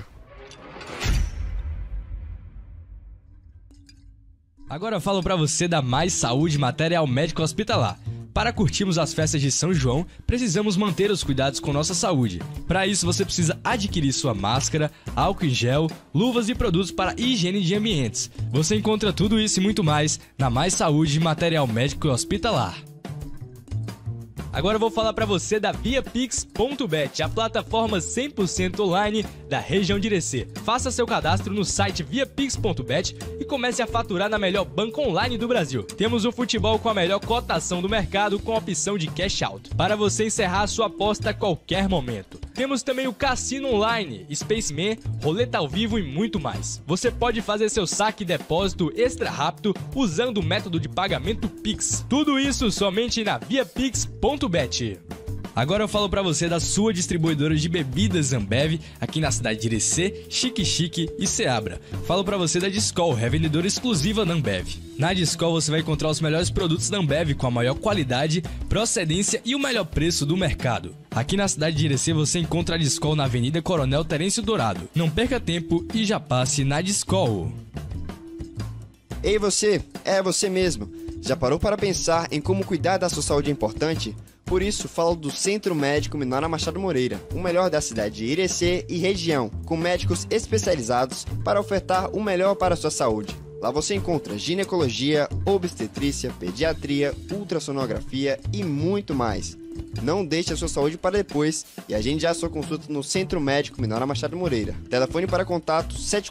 Agora eu falo pra você da Mais Saúde Material Médico Hospitalar. Para curtirmos as festas de São João, precisamos manter os cuidados com nossa saúde. Para isso, você precisa adquirir sua máscara, álcool em gel, luvas e produtos para higiene de ambientes. Você encontra tudo isso e muito mais na Mais Saúde Material Médico Hospitalar. Agora eu vou falar para você da ViaPix.bet, a plataforma 100% online da região de Irecê. Faça seu cadastro no site ViaPix.bet e comece a faturar na melhor banca online do Brasil. Temos o futebol com a melhor cotação do mercado com a opção de cash out, para você encerrar a sua aposta a qualquer momento. Temos também o cassino online, Spaceman, roleta ao vivo e muito mais. Você pode fazer seu saque e depósito extra rápido usando o método de pagamento Pix. Tudo isso somente na ViaPix.bet. Agora eu falo pra você da sua distribuidora de bebidas Ambev, aqui na cidade de Irecê, Chique Chique e Seabra. Falo pra você da Discol, revendedora exclusiva da Ambev. Na Discol você vai encontrar os melhores produtos da Ambev com a maior qualidade, procedência e o melhor preço do mercado. Aqui na cidade de Irecê você encontra a Discol na Avenida Coronel Terêncio Dourado. Não perca tempo e já passe na Discol. Ei você, é você mesmo. Já parou para pensar em como cuidar da sua saúde é importante? Por isso, falo do Centro Médico Minora Machado Moreira, o melhor da cidade de Irecê e região, com médicos especializados para ofertar o melhor para a sua saúde. Lá você encontra ginecologia, obstetrícia, pediatria, ultrassonografia e muito mais. Não deixe a sua saúde para depois e agende já a sua consulta no Centro Médico Minora Machado Moreira. Telefone para contato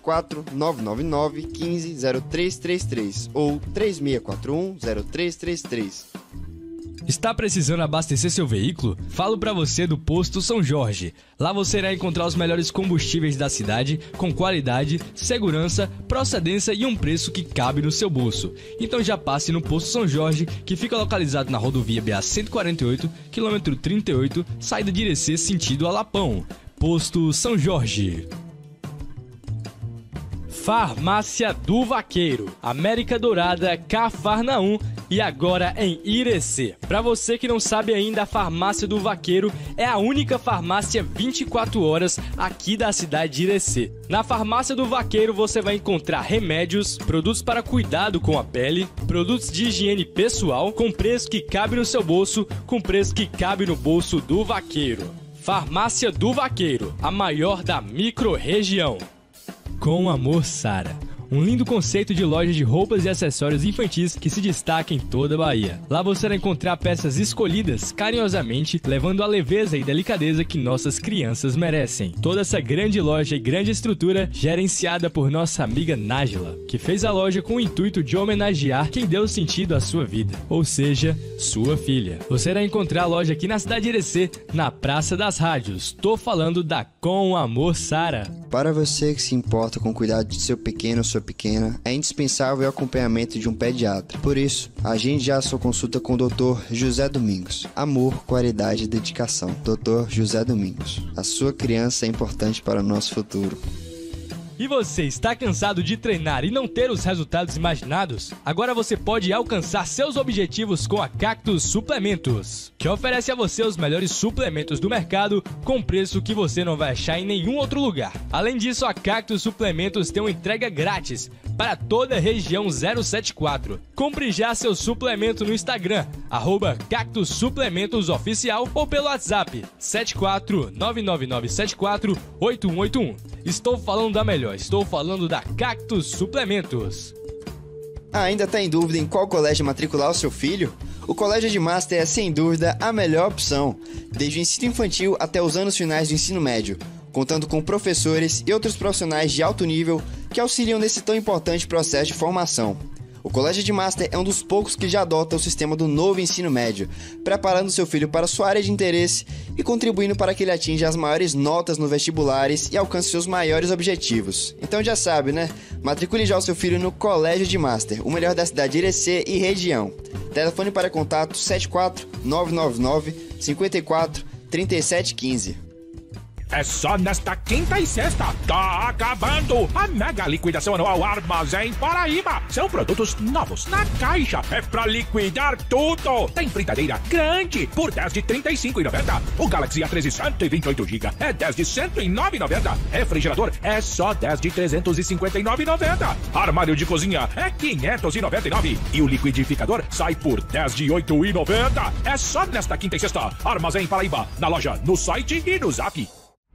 74999 15 0333 ou 3641 0333. Está precisando abastecer seu veículo? Falo pra você do Posto São Jorge. Lá você irá encontrar os melhores combustíveis da cidade, com qualidade, segurança, procedência e um preço que cabe no seu bolso. Então já passe no Posto São Jorge, que fica localizado na rodovia BA-148, quilômetro 38, saída de Irecê sentido Alapão. Posto São Jorge. Farmácia do Vaqueiro, América Dourada, Cafarnaum e agora em Irecê. Para você que não sabe ainda, a Farmácia do Vaqueiro é a única farmácia 24 horas aqui da cidade de Irecê. Na Farmácia do Vaqueiro você vai encontrar remédios, produtos para cuidado com a pele, produtos de higiene pessoal com preço que cabe no seu bolso, com preço que cabe no bolso do vaqueiro. Farmácia do Vaqueiro, a maior da micro-região. Com amor, Sara. um lindo conceito de loja de roupas e acessórios infantis que se destaca em toda a Bahia. Lá você vai encontrar peças escolhidas carinhosamente, levando a leveza e delicadeza que nossas crianças merecem. Toda essa grande loja e grande estrutura gerenciada por nossa amiga Nájila, que fez a loja com o intuito de homenagear quem deu sentido à sua vida, ou seja, sua filha. Você vai encontrar a loja aqui na cidade de Irecê, na Praça das Rádios. Tô falando da Com Amor Sara. Para você que se importa com o cuidado de seu pequeno ou sua pequena, é indispensável o acompanhamento de um pediatra. Por isso, agende já a sua consulta com o Dr. José Domingos. Amor, qualidade e dedicação. Dr. José Domingos. A sua criança é importante para o nosso futuro. E você está cansado de treinar e não ter os resultados imaginados? Agora você pode alcançar seus objetivos com a Cactus Suplementos, que oferece a você os melhores suplementos do mercado com preço que você não vai achar em nenhum outro lugar. Além disso, a Cactus Suplementos tem uma entrega grátis para toda a região 074. Compre já seu suplemento no Instagram, @Cactus Suplementos Oficial, ou pelo WhatsApp 74999748181. Estou falando da melhor, estou falando da Cactus Suplementos. Ainda está em dúvida em qual colégio matricular o seu filho? O Colégio Edmaster é, sem dúvida, a melhor opção, desde o ensino infantil até os anos finais do ensino médio, contando com professores e outros profissionais de alto nível que auxiliam nesse tão importante processo de formação. O Colégio Edmaster é um dos poucos que já adota o sistema do novo ensino médio, preparando seu filho para sua área de interesse e contribuindo para que ele atinja as maiores notas no vestibulares e alcance seus maiores objetivos. Então já sabe, né? Matricule já o seu filho no Colégio Edmaster, o melhor da cidade de Irecê e região. Telefone para contato 74999 54 3715. É só nesta quinta e sexta. Tá acabando a mega liquidação anual Armazém Paraíba. São produtos novos na caixa. É pra liquidar tudo. Tem fritadeira grande por 10 de R$ 35,90. O Galaxy A13 128GB é 10 de R$ 109,90. Refrigerador é só 10 de R$ 359,90. Armário de cozinha é R$ 599. E o liquidificador sai por 10 de R$ 8,90. É só nesta quinta e sexta. Armazém Paraíba. Na loja, no site e no Zap.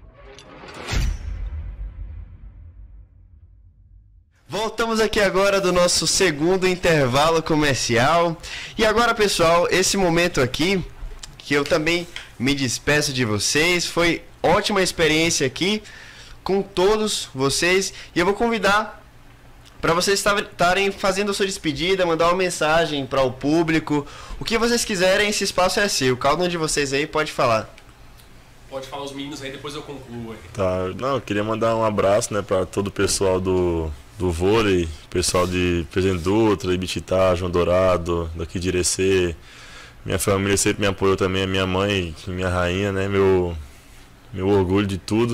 Voltamos aqui agora do nosso segundo intervalo comercial. E agora, pessoal, esse momento aqui, que eu também me despeço de vocês. Foi ótima experiência aqui com todos vocês. E eu vou convidar para vocês estarem fazendo a sua despedida, mandar uma mensagem para o público. O que vocês quiserem, esse espaço é seu. Cada um de vocês aí pode falar. Pode falar os meninos aí, depois eu concluo aí. Tá, não, eu queria mandar um abraço, né, para todo o pessoal do vôlei, pessoal de Presidente Dutra, Ibititá, João Dourado, daqui de Irecê. Minha família sempre me apoiou também, a minha mãe, minha rainha, né, meu orgulho de tudo.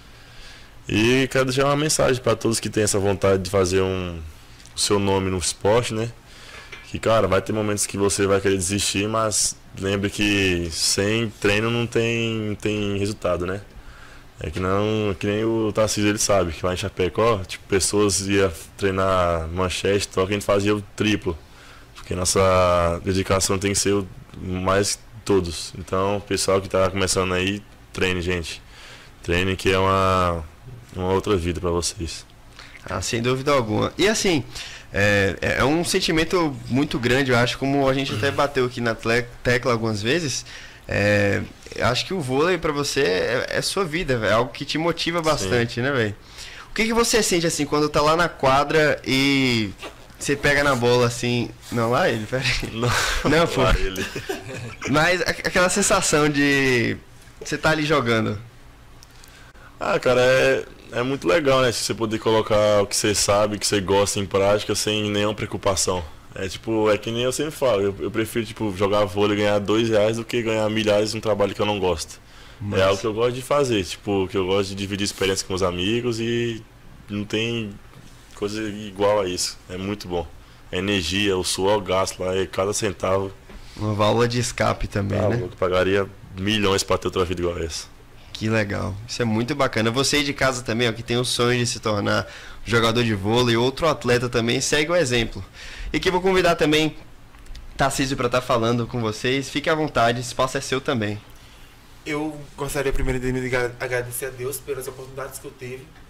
E quero deixar uma mensagem para todos que têm essa vontade de fazer o seu nome no esporte, né? Que, cara, vai ter momentos que você vai querer desistir, mas lembre que sem treino não tem resultado, né? É que nem o Tarcísio, ele sabe, que lá em Chapecó, tipo, pessoas iam treinar manchete, toque, a gente fazia o triplo. Porque nossa dedicação tem que ser mais que todos. Então, o pessoal que tá começando aí, treine, gente. Treine, que é uma outra vida para vocês. Ah, sem dúvida alguma. E assim, é um sentimento muito grande, eu acho, como a gente até bateu aqui na tecla algumas vezes. Acho que o vôlei pra você é sua vida, é algo que te motiva bastante. Sim. Né, velho? O que você sente assim quando tá lá na quadra e você pega na bola assim? Não, lá ele, peraí. Não, pô. Lá ele. Mas aquela sensação de você tá ali jogando. Ah, cara, é muito legal, né? Se você poder colocar o que você sabe, o que você gosta em prática sem nenhuma preocupação. É que nem eu sempre falo, eu prefiro jogar vôlei e ganhar R$2 do que ganhar milhares num trabalho que eu não gosto. Mas... é algo que eu gosto de fazer, que eu gosto de dividir experiência com os amigos e não tem coisa igual a isso. É muito bom. A energia, o suor, o gasto lá, cada centavo. Uma válvula de escape também, né? Eu pagaria milhões para ter outra vida igual a essa. Que legal, isso é muito bacana. Você aí de casa também, ó, que tem o sonho de se tornar jogador de vôlei, outro atleta também, segue o exemplo. E que vou convidar também Tarcísio para estar falando com vocês. Fique à vontade, esse espaço é seu também. Eu gostaria primeiro de agradecer a Deus pelas oportunidades que eu tive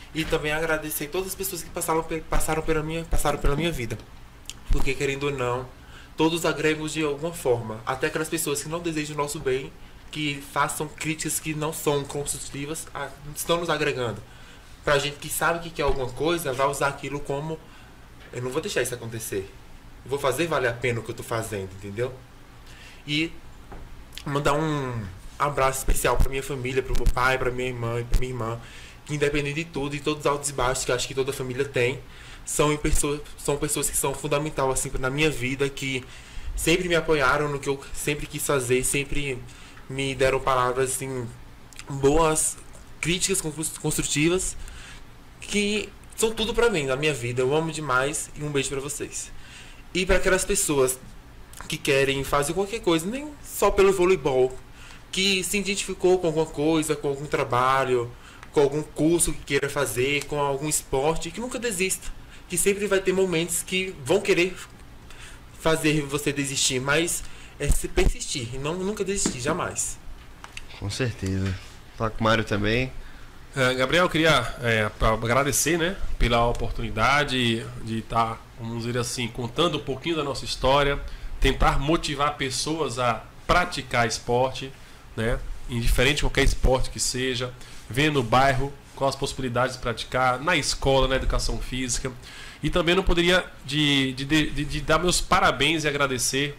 E também agradecer todas as pessoas que passaram pela minha vida. Porque, querendo ou não, todos agregam de alguma forma. Até aquelas pessoas que não desejam o nosso bem, que façam críticas que não são construtivas, estão nos agregando. Pra gente que sabe que quer alguma coisa, vai usar aquilo como: eu não vou deixar isso acontecer. Eu vou fazer valer a pena o que eu tô fazendo, entendeu? E mandar um abraço especial pra minha família, pro meu pai, pra minha irmã e pra minha irmã, que independente de tudo, e todos os altos e baixos que eu acho que toda família tem, são pessoas que são fundamentais assim, na minha vida, que sempre me apoiaram no que eu sempre quis fazer, sempre me deram palavras assim, boas, críticas construtivas, que são tudo pra mim, na minha vida. Eu amo demais e um beijo pra vocês. E para aquelas pessoas que querem fazer qualquer coisa, nem só pelo voleibol, que se identificou com alguma coisa, com algum trabalho, com algum curso que queira fazer, com algum esporte, que nunca desista. Que sempre vai ter momentos que vão querer fazer você desistir, mas é se persistir e nunca desistir, jamais. Com certeza. Fala com o Mário também. Gabriel, eu queria agradecer, né, pela oportunidade de estar, vamos dizer assim, contando um pouquinho da nossa história, tentar motivar pessoas a praticar esporte, né, indiferente de qualquer esporte que seja, ver no bairro quais as possibilidades de praticar, na escola, na educação física. E também não poderia de dar meus parabéns e agradecer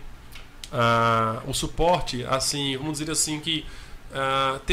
o suporte, assim, vamos dizer assim, que tem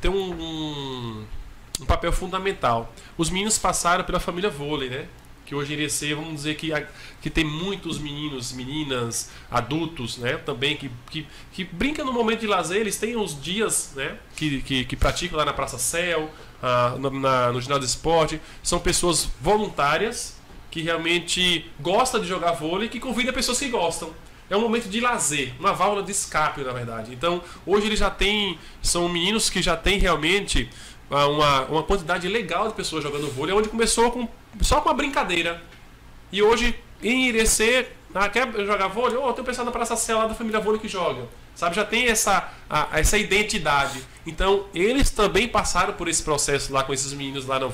um papel fundamental. Os meninos passaram pela família vôlei, né? Que hoje em Irecê, vamos dizer que tem muitos meninos, meninas, adultos, né? Também que brincam no momento de lazer. Eles têm os dias, né? Que praticam lá na Praça Céu, no ginásio de esporte. São pessoas voluntárias que realmente gostam de jogar vôlei, que convidam pessoas que gostam. É um momento de lazer, uma válvula de escape, na verdade. Então, hoje eles são meninos que já têm realmente uma quantidade legal de pessoas jogando vôlei, onde começou só com uma brincadeira. E hoje, em Irecê, quer jogar vôlei? Tem o pessoal da Praça Céu lá da família vôlei que joga. Sabe, já tem essa identidade. Então, eles também passaram por esse processo lá com esses meninos lá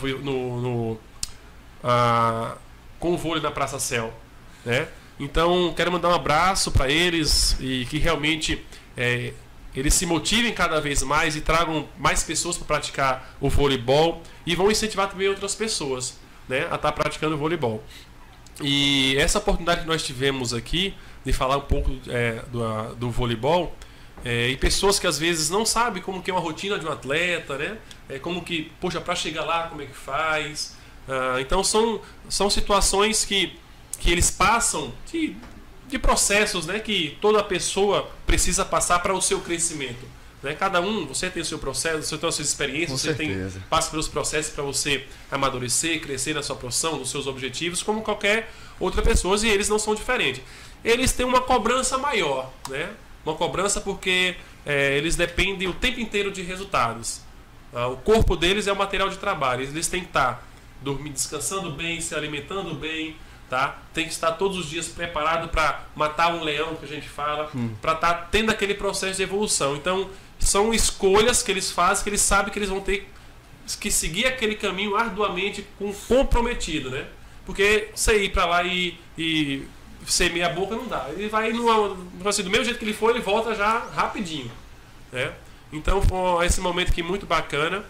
com o vôlei na Praça Céu, né? Então, quero mandar um abraço para eles e que realmente eles se motivem cada vez mais e tragam mais pessoas para praticar o voleibol e vão incentivar também outras pessoas, né, a estar praticando o voleibol. E essa oportunidade que nós tivemos aqui de falar um pouco do voleibol e pessoas que às vezes não sabem como que é uma rotina de um atleta, né, como que, poxa, para chegar lá, como é que faz. Então são situações que eles passam de processos, né, que toda pessoa precisa passar para o seu crescimento, né? Cada você tem o seu processo, você tem as suas experiências, passa pelos processos para você amadurecer, crescer na sua profissão, nos seus objetivos, como qualquer outra pessoa, e eles não são diferentes. Eles têm uma cobrança maior, né? Uma cobrança porque eles dependem o tempo inteiro de resultados. O corpo deles é o material de trabalho, eles têm que estar dormindo, descansando bem, se alimentando bem, tá? Tem que estar todos os dias preparado para matar um leão, que a gente fala, para estar tendo aquele processo de evolução. Então, são escolhas que eles fazem, que eles sabem que eles vão ter que seguir aquele caminho arduamente, comprometido, né? Porque você ir para lá e ser meia boca não dá. Ele vai assim, do mesmo jeito que ele foi, ele volta já rapidinho, né? Então, foi esse momento aqui muito bacana.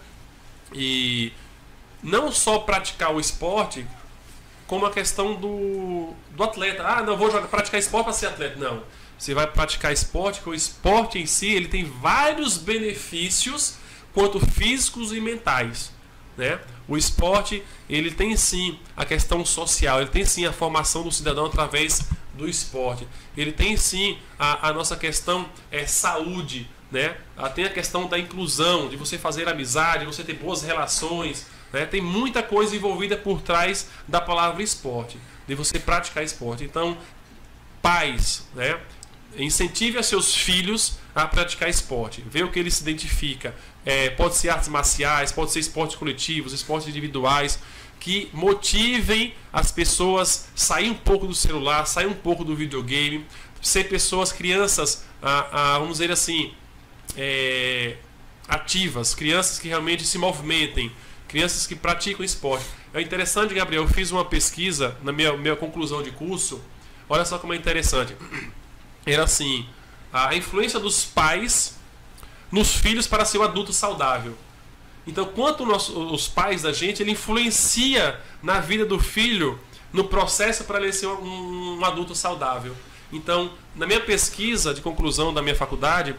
E não só praticar o esporte, como a questão do atleta. Não vou praticar esporte para ser atleta. Não. Você vai praticar esporte, porque o esporte em si ele tem vários benefícios, quanto físicos e mentais, né? O esporte ele tem sim a questão social, ele tem sim a formação do cidadão através do esporte. Ele tem sim a nossa questão saúde, né? Tem a questão da inclusão, de você fazer amizade, de você ter boas relações, né? Tem muita coisa envolvida por trás da palavra esporte, de você praticar esporte. Então, pais, né? Incentive a seus filhos a praticar esporte, ver o que ele se identifica. Pode ser artes marciais, pode ser esportes coletivos, esportes individuais, que motivem as pessoas a sair um pouco do celular, sair um pouco do videogame, ser pessoas, crianças, vamos dizer assim, ativas, crianças que realmente se movimentem, crianças que praticam esporte. É interessante, Gabriel, eu fiz uma pesquisa na minha conclusão de curso. Olha só como é interessante. Era assim, a influência dos pais nos filhos para ser um adulto saudável. Então, quanto os pais da gente, ele influencia na vida do filho, no processo para ele ser um adulto saudável. Então, na minha pesquisa de conclusão da minha faculdade,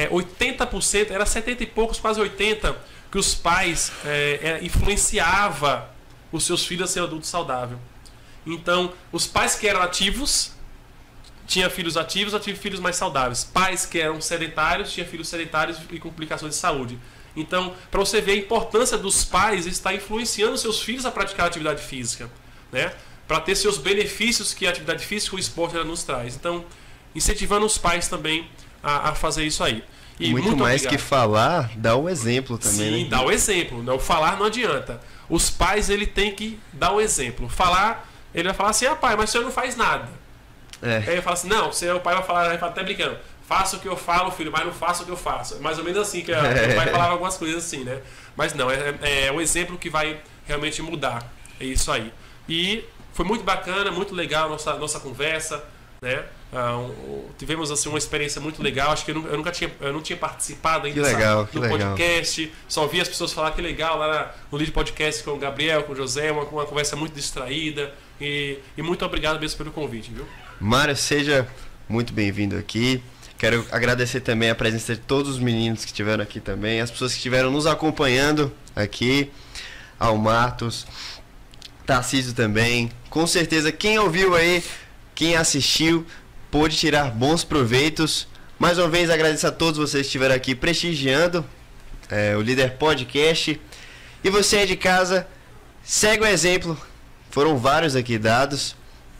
80%, era 70 e poucos, quase 80%, que os pais influenciavam os seus filhos a ser adulto saudável. Então, os pais que eram ativos, tinha filhos ativos, eu tive filhos mais saudáveis. Pais que eram sedentários, tinha filhos sedentários e complicações de saúde. Então, para você ver a importância dos pais estar influenciando seus filhos a praticar atividade física, né? Para ter seus benefícios que a atividade física, o esporte, ela nos traz. Então, incentivando os pais também a fazer isso aí. E muito mais obrigado. Que falar, dá o exemplo também. Sim, né? dá o exemplo. O falar não adianta. Os pais, ele tem que dar o exemplo. Falar, ele vai falar assim, pai, mas o senhor não faz nada. Aí ele fala assim, não, o pai vai falar, vai até brincando, faça o que eu falo, filho, mas não faça o que eu faço. Mais ou menos assim, que o pai falava algumas coisas assim, né? Mas não, é um exemplo que vai realmente mudar. É isso aí. E foi muito bacana, muito legal a nossa conversa, né? Tivemos assim uma experiência muito legal. Acho que eu não tinha participado ainda do podcast. Só vi as pessoas falar que legal lá no Lead Podcast com o Gabriel, com o José, uma conversa muito distraída. E muito obrigado mesmo pelo convite, viu? Mário, seja muito bem-vindo aqui. Quero agradecer também a presença de todos os meninos que estiveram aqui também, as pessoas que estiveram nos acompanhando aqui, ao Martos, Tarcísio também. Com certeza, quem ouviu aí, quem assistiu, pôde tirar bons proveitos. Mais uma vez, agradeço a todos vocês que estiveram aqui prestigiando o Líder Podcast. E você aí de casa, segue o exemplo. Foram vários aqui dados.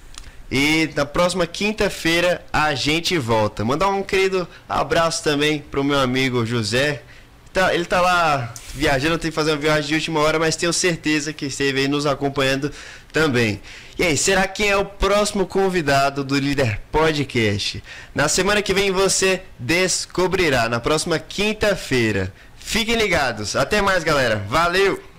E na próxima quinta-feira a gente volta. Mandar um querido abraço também pro meu amigo José. Ele tá lá viajando, tem que fazer uma viagem de última hora, mas tenho certeza que esteve aí nos acompanhando também. E aí, será quem é o próximo convidado do Líder Podcast? Na semana que vem você descobrirá, na próxima quinta-feira. Fiquem ligados. Até mais, galera. Valeu!